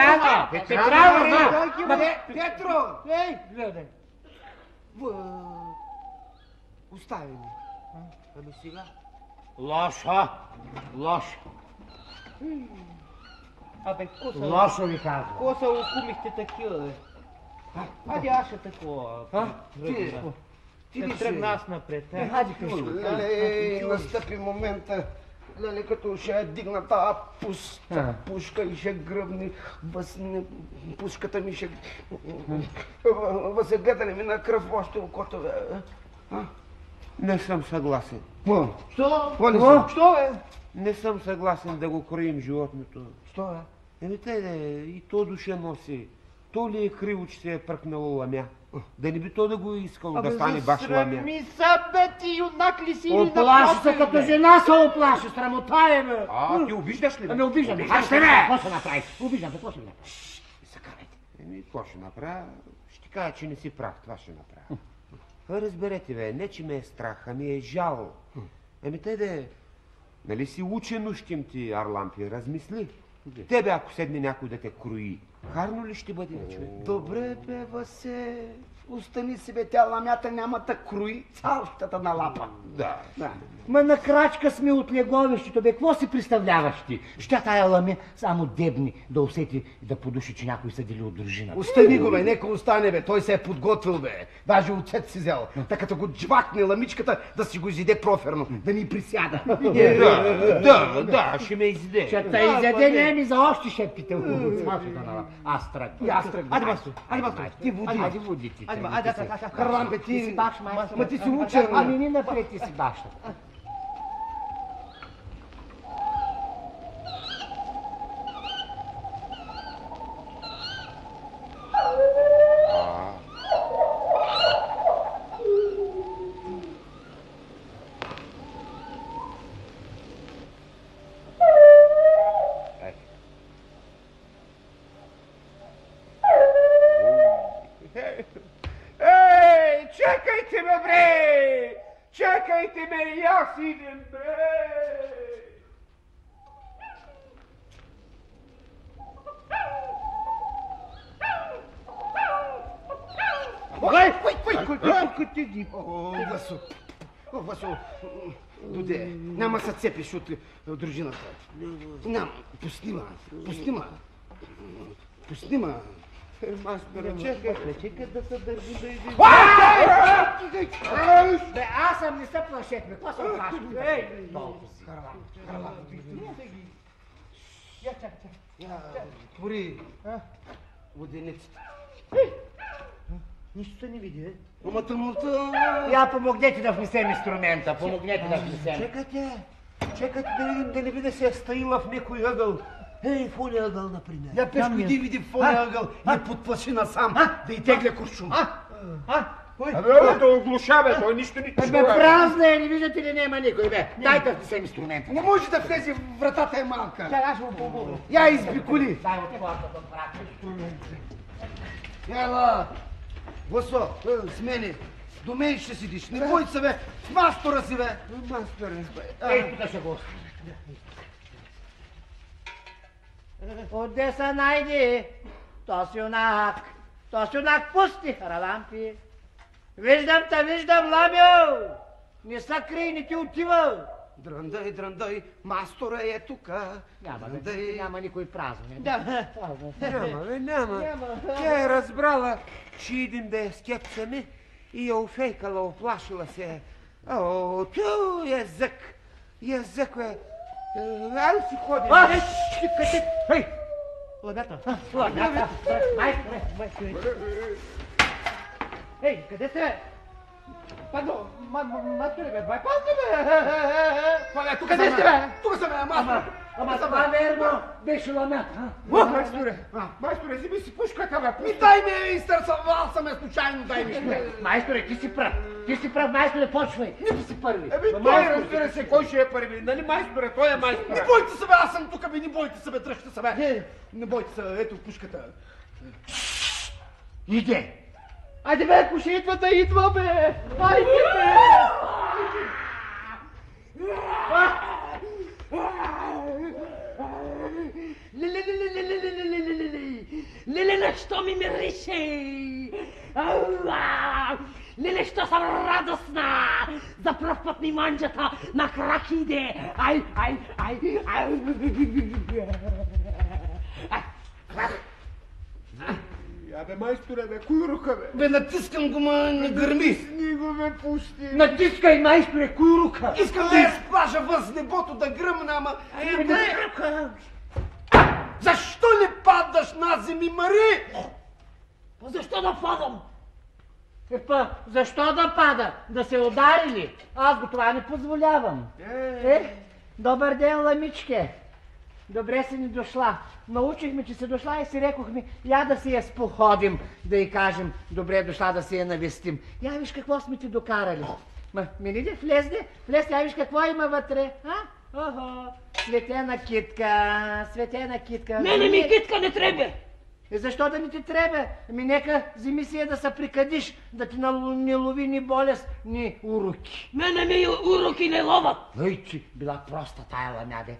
C: Петро!
G: Ей, гледай.
C: Остави ми.
A: Ами сега?
G: Лошо.
D: Абе,
G: Лошо ви казвам.
D: Ко са окумихте такива, бе? Айде, аз ще такова.
C: Ти
D: Ще
C: ли
D: тръгна аз напред.
G: Хайде, кажи.
C: Леле, настъпи момента. Леле, като ще я дигна тази пушка и ще гръбни, пушката ми ще... Възгледали ми на кръв още окото, бе.
A: Не съм съгласен.
C: Що?
D: Що, бе?
A: Не съм съгласен да го кроим животното.
C: Що, бе?
A: Еми те, и то душа носи. То ли е криво, че се е пръкнало ламя? Да не би то да го искало да стане баш ламя.
D: Засрами са, бе, ти юнак ли си или
G: Оплаши се като жена се оплаши, срамота е, бе.
A: Ти обиждаш ли, бе?
G: Ами обиждам,
A: Обиждаш
G: ще
A: ли,
G: бе.
A: бе?
G: Какво ще направиш? Обиждам, какво ще направиш?
A: Еми, какво ще направя? Ще кажа, че не си прав, това ще направя. Разберете, бе, не че ме е страх, ами е жал. Ами те да, нали си учен ущим ти, Арлампи, размисли. Тебе, ако седне някой да те крои, харно ли ще бъде, човек?
C: Добре, бе, Васе. Остани си, бе, тя ламята няма да крои цялата на лапа.
A: Да.
G: Ма на крачка сме от леговището, бе, какво си представляваш ти? Ще тая ламя само дебни да усети и да подуши, че някой са дели от дружина.
C: Остани го, бе, нека остане, бе, той се е подготвил, бе. Даже оцет си взел. Така като го джвакне ламичката, да си го изиде проферно, да ни присяда.
A: Да, ще ме изде.
G: Ще те изяде, не ми за още шепките. Аз тръгвам.
C: Аз тръгвам.
D: Айде, Масо, айде, Масо.
C: Ти води.
G: Айде, води ти.
D: Айде,
C: Харлам, бе, ти
G: си баш майстор.
C: Ма ти си учен.
G: Ами ни напред ти си баш.
A: Ей, чакайте ме, бре! Чакайте ме, и аз идем, бре!
C: Васо, Васо, Дуде, няма се цепиш от дружината. Няма, пусти ма.
A: Масторе, чакай да се държи да иди.
G: Бе, аз съм не се плашет, бе, какво се плаши? Ей,
C: Харла. Твори воденицата.
G: Нищо се не види, бе.
C: Ама тъмнота...
G: Я помогнете да внесем инструмента, помогнете да внесем.
A: Чакайте да видим да не би да се е стоила в някой ъгъл. Ей, в оня ъгъл, например.
C: Я Пешко иди види в оня ъгъл и я подплаши насам, да й тегля куршум.
A: Абе, той оглуша, бе, той нищо не
G: Бе,
A: чува.
G: празна е, не виждате ли, няма никой, бе. Дайте да внесем инструмента.
C: Не може да влезе, вратата е малка.
G: Сега ще му помогна.
C: Я избиколи.
G: Дай от хората да прати.
C: Ела, Васо, с мене. До мен ще седиш. Не бой се, бе. С мастора си, бе.
A: Масторе.
G: Ей, тук ще го оставя. Отде се найди? То си юнак пусти, Харалампи. Виждам, Ламио. Не са крий, не ти отива.
C: Дръндай, мастора е тука.
G: Няма никой празно.
A: Няма. Тя е разбрала, че идем да я скепсаме и я офейкала, оплашила се. О, тю, язък, бе. Айде си ходим.
G: Ей! Ламята. Майсторе. Ей, къде сте? Падо, майсторе, бе, пазни, бе! Къде сте, бе?
C: Тук съм, майсторе.
G: Ама това верно беше ламят.
D: Майсторе, вземи си пушката, бе.
C: Ми дай ми, изтърсвал съм я случайно, дай ми.
G: Майсторе, ти си прав. Ти си прав, майсторе, почвай. Ти си първи.
D: Той, разбира се, кой ще е първи? Нали майсторе? Той е майсторе.
C: Не бойте се, бе, аз съм тук, бе, не бойте се, бе, дръжте се, бе. Не бойте се, ето пушката.
G: Иде. Айде, бе, ако ще идва, да идва, бе. Айде, бе.
I: Леле, що ми мирише? Леле, що съм радостна! За пръв път ми манджата на крак иде! Ай!
D: Абе, майсторе, бе, кой рука, бе?
C: Бе, натискам го, ма не гърми.
D: Ни го, бе, пусти.
G: Натискай, майсторе, кой рука?
C: Искам да я сплажа въз небото, да гръмна, ама... Защо не падаш на земи, Мари?
I: Защо да падам?
G: Защо да пада? Да се ударили? Аз го това не позволявам. Добър ден, ламичке. Добре си ни дошла. Научихме, че си дошла и си рекохме, я да си я споходим, да й кажем, добре дошла, да си я навестим. Я виж какво сме ти докарали. Миниде, влезне, я виж какво има вътре. Светена китка.
I: Мене ми китка не трябва.
G: Защо да не ти трябва? Нека вземи си я да се прикадиш, да ти не лови ни болест, ни уроки.
I: Мене ми уроки не ловат.
G: Ей, че била проста тая ламяде.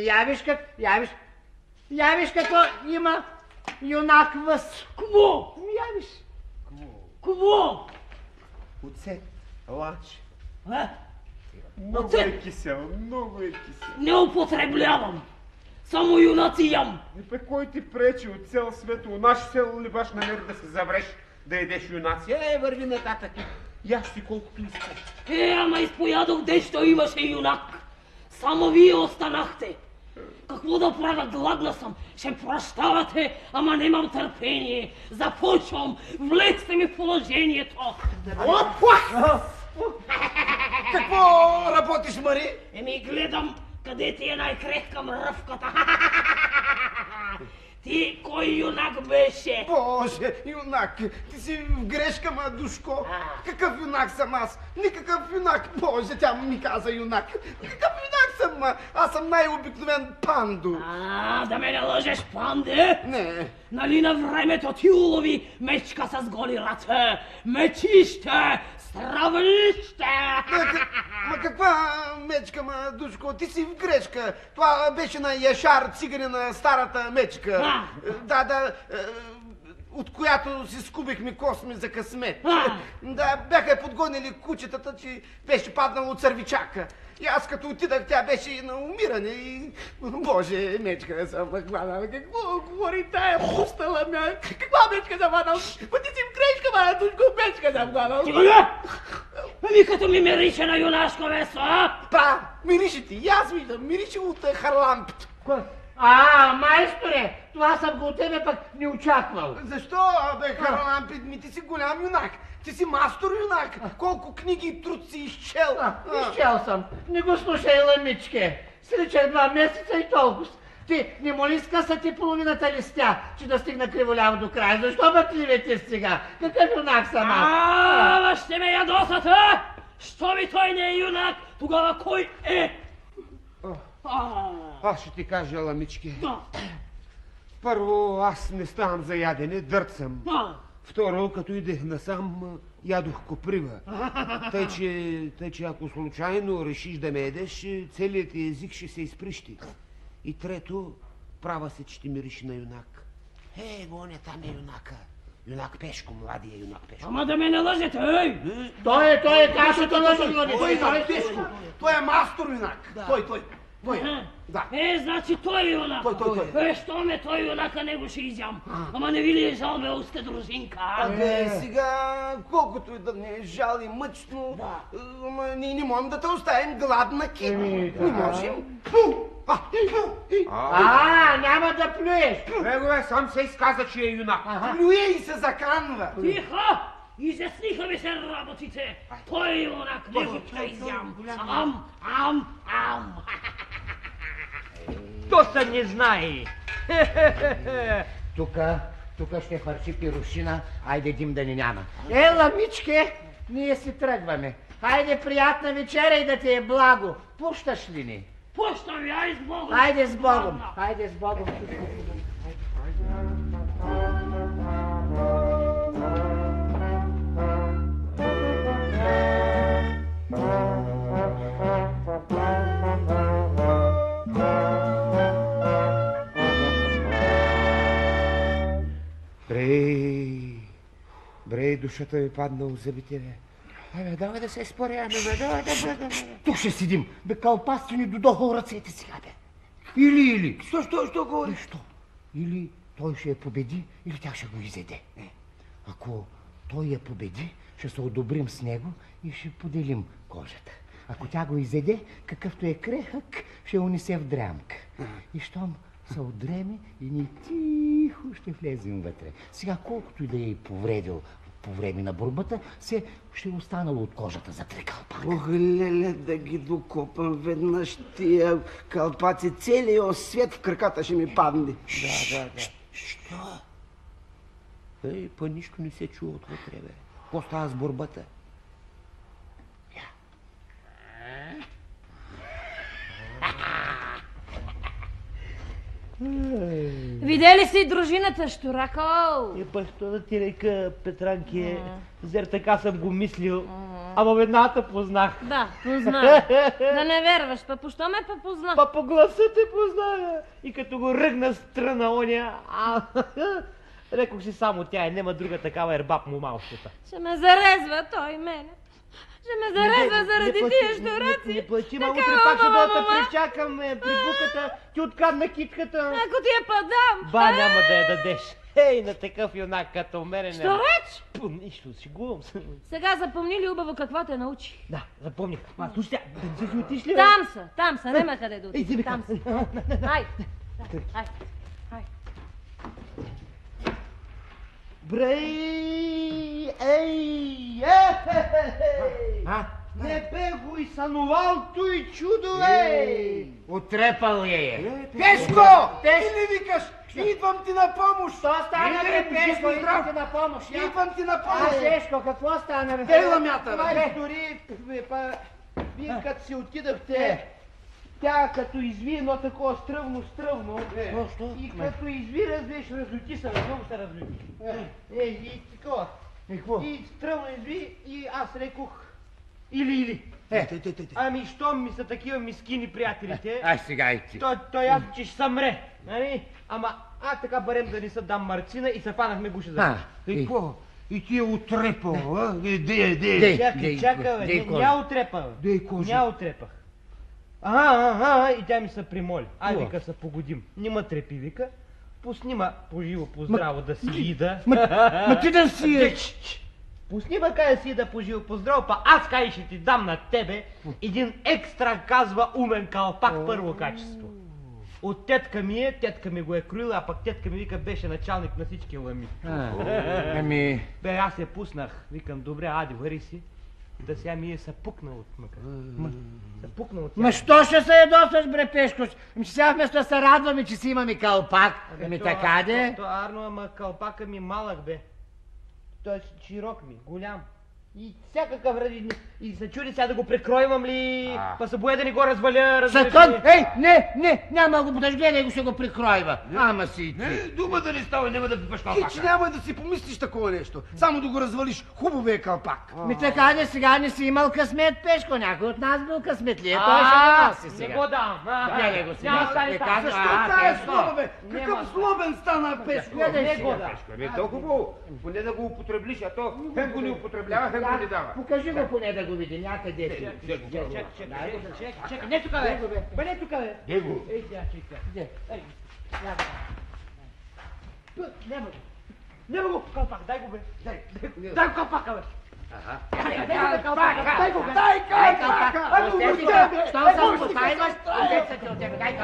G: Я виж какво има юнак въз.
I: Кво?
G: Я виж.
I: Кво?
D: Оцет, лач.
I: Много е кисел. Не употреблявам. Само юнаци ям.
D: Бе, кой ти пречи от цял свет? У наше село ли баш намери да се завреш, да едеш юнаци? Върви нататък. Яш си колкото искаш.
I: Ама изпоядох дещо имаше юнак. Само вие останахте. Какво да правя, гладна съм. Ще прощавате, ама нямам търпение. Започвам. Влезте ми в положението.
C: Какво работиш, Мари?
I: Гледам къде ти е най-крехка мръвката. Ти кой юнак беше?
C: Боже, юнак, ти си в грешка, ма, душко. Какъв юнак съм аз? Никакъв юнак. Боже, тя ми каза юнак. Какъв юнак съм, ма? Аз съм най-обикновен пандо.
I: Да ме не лъжеш, панде?
C: Не.
I: Нали на времето ти улови мечка с голи ръце? Мечище! Стравнище!
C: Ма каква мечка, ма, душко? Ти си в грешка. Това беше на Яшар, циганина, старата мечка. От която си скубихме косми за късмет. Да, бяха подгонили кучетата, че беше паднала от цървичака. И аз като отидах, тя беше на умиране и... Боже, мечка съм хванала. Какво говори тая пустала ме? Каква мечка съм хванал? Па ти си в грешка, ма, душко, мечка съм хванал.
I: Ами като ми мирише на юнашко месо,
C: мирише ти. И аз виждам, мирише от харлампито.
G: Майсторе, това съм го от тебе пък не очаквал.
C: Защо, бе, Харлампит, ти си голям юнак. Ти си мастор юнак. Колко книги и труд си изчел.
G: Изчел съм. Не го слушай, ламичке. Слича 2 месеца и толкова. Ти не моли скъса ти половината листя, че да стигна криволяво до края. Защо бъкливете сега? Какъв юнак съм аз?
I: Ще ме ядосате! Що ми той не е юнак, тогава кой е?
A: Аз ще ти кажа, ламички. Първо, аз не ставам за ядене, дърт съм. Второ, като идех насам, ядох коприва. Тъй, че ако случайно решиш да ме едеш, целият ти език ще се изприщи. И трето, права се, че ти мириш на юнак. Гоня, там е юнака. Юнак Пешко, младия юнак Пешко.
I: Ама да ме не лъжете,
G: Той е кашата на
C: Той е Пешко. Той е мастор юнак. Той. Да.
I: Значи той е юнак.
C: Той.
I: Що ме той юнака, него ще изям. Ама не ви ли е жал, бе, още дружинка?
C: Сега, колкото и да не е жал и мъчно, ама ние не можем да те оставим гладна, Кико. Не можем.
G: Няма да плюеш.
A: Негове сам се изказа, че е юнак.
C: Плюе и се заканва.
I: Тихо! Изясниха ми се работите. Той е юнак, него ще изям. Ам.
G: То се не знае. Тука ще хвърчи пирушина, айде дим да ни няма. Ела, Мичке, ние си тръгваме. Хайде, приятна вечеря и да ти е благо. Пущаш ли ни?
I: Пущам ви, ай с Богом.
G: Хайде с Богом. Хайде с Богом.
A: Брей, душата ми падна от зъбите. Абе, давай да се споряме, давай.
G: Тук ще седим. Бе, калпасти ни додоха ръцете сега, бе. Или.
C: Що говориш?
G: Що? Или той ще я победи, или тя ще го изеде. Ако той я победи, ще се одобрим с него и ще поделим кожата. Ако тя го изеде, какъвто е крехък, ще унесе в дрямка. И щом се отдреме и ни тихо ще влезем вътре. Сега, колкото и да я повредил по време на борбата, ще е останало от кожата за три калпака.
C: Ох, леле, да ги докопам веднъж тия калпаци. Целият свет в краката ще ми падне.
A: Да. Що? Ей, па нищо не се чува отвътре, бе. Какво става с борбата?
E: Видели си дружината, Щуракъл?
D: Що да ти река, Петранке, зер така съм го мислил, ама ведната познах.
E: Да, познах. Да не верваш, що ме позна?
D: По гласа те позная. И като го ръгна страна оня, рекох си само тя нема друга такава ербаб му малката.
E: Ще ме зарезва той мене. Ще ме зарезва заради тия щураци.
D: Не плачи, ма утре пак ще да те причакам при буката, ти открадна китката.
E: Ако ти я падам.
D: Ба, няма да я дадеш. Ей, на такъв юнак като мене.
E: Що реч?
D: Нищо, шегувам се.
E: Сега запомни ли убаво какво те научи?
D: Да, запомних. Слушай, да си отиш ли?
E: Там са, нема къде да отиш. Там са. Ай.
D: Брей, ей! Не бе го и сънувал той чудо, ей!
G: Отрепал е.
C: Пешко! Ти ли викаш? Идвам ти на помощ!
G: Що стана, бе, Пешко? Идвам ти на помощ.
C: Идвам ти на помощ!
G: Пешко, какво стана, бе?
C: Ей, ламята, бе!
D: Дори, вие като си отидахте, тя като изви едно такова стръвно, и като изви, разбираш, разлюти се, много се разлюти. И такова. И стръвно изви, и аз рекох, или. Ами, щом ми са такива мискини приятелите,
G: Сега и ти.
D: той аз, че ще съмре, нали? Ама, така барем да ни се дам марцина и се фанахме гуша за
A: И какво? И ти е отрепал, а?
D: Чакай, бе, ня отрепах. Ня отрепах. И тя ми се примоли. Ай, вика, се погодим. Нима трепи, вика. Пусни ма поживо, поздраво да си ида.
G: Ма ти да си
D: Пусни ма кай да си ида поживо, поздраво, па аз кай ще ти дам на тебе един екстра, казва, умен калпак първо качество. От тетка ми го е кроила, а пък тетка ми вика беше началник на всички лами. Бе, аз я пуснах. Викам, добре, ади, вари си. Да сега ми е съпукнал от мъка.
G: Ма що ще се ядосваш, бре, Пешко? Сега вместо да се радваме, че си имаме калпак. Така де?
D: Арно, ама калпака ми малък, бе. Той е широк ми, голям. И всякакъв ради... И се чуди сега да го прекройвам ли, па се боя да не го разваля,
G: Сакън! Ей, не, няма го подожди, него ще го прекройва. Ама си ти.
C: Дума да не става, няма да пипаш калпака. Ти, че няма да си помислиш такова нещо. Само да го развалиш, хубаво е калпак.
G: Така де, сега не си имал късмет, Пешко. Някой от нас бил късметлия. Той ще го носи сега.
D: Не го дам.
G: Не го сега.
D: Няма стане така.
C: Защо тая слаба, бе? Какъв слабен стана, Пешко?
D: Не го дам.
A: Ами толкова, поне да го употреблиш, а то хем го не употреблява, хем
C: го ни дава.
B: Покажи го поне да го види, някъде си. Чекай, не тука бе. Бе, не тука бе.
A: Де го?
B: Ей, сега, чекай. Няма го калпак, дай го бе. Дай го калпака бе. Дай калпака. Щом съм потайваш, отдеца ти от тебе. Дай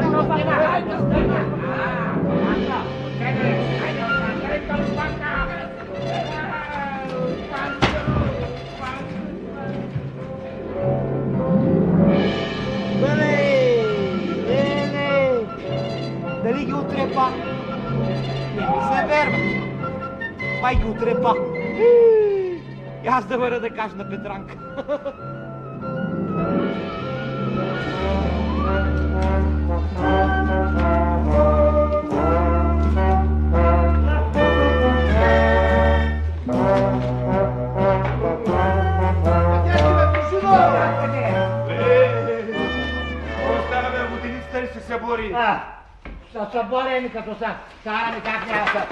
D: Дали ги отрепа? Не ми се верва. Май ги отрепа. И аз да върна да кажа на Петранка.
A: Остана воденицата ли се събори?
B: Са съборени като са. Караме как няма са.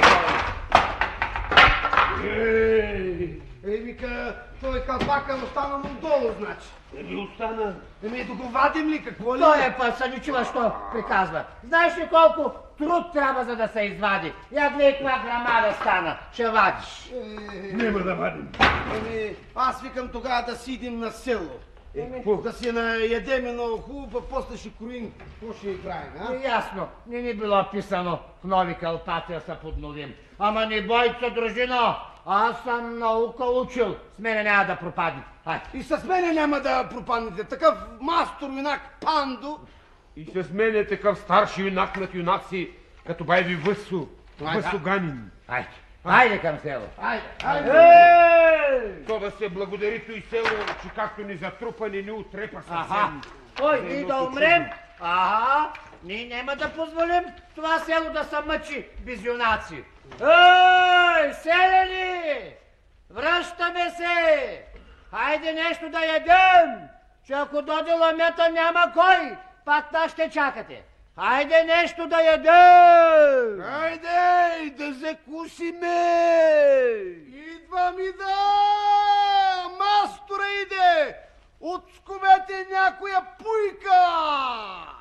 C: Вика, той калпака остана му долу, значи.
A: Остана.
C: Да го вадим ли, какво ли?
B: Той е път, са не чува, що приказва. Знаеш ли колко труд трябва, за да се извади? Я гледай каква грамада стана. Ще вадиш.
A: Нема да вадим.
C: Аз викам тогава да сидим на село. Да си наядеме много хубаво, после ще кроим. Какво ще играем, а?
B: Ясно, не ни било писано в нови калпаци да се подновим. Ама не бойте се, дружино, аз съм наука учил, с мене няма да пропадне.
C: И с мене няма да пропаднете. Такъв мастор юнак Пандо.
A: И с мен е такъв старши юнак над юнакси, като байви Въсо Ганин.
B: Айде към село.
A: То да се благодари той село, че както ни затрупа, ни отрепа съвсем.
B: Ой, ние да умрем? Ние няма да позволим това село да се мъчи без юнаци. Ей, селяни! Връщаме се! Хайде нещо да ядем, че ако доде ламята няма кой, пак нас ще чакате. Хайде нещо да ядем!
C: Хайде, да закусиме! Идвам и да! Мастора иде! Отскубете някоя пуйка!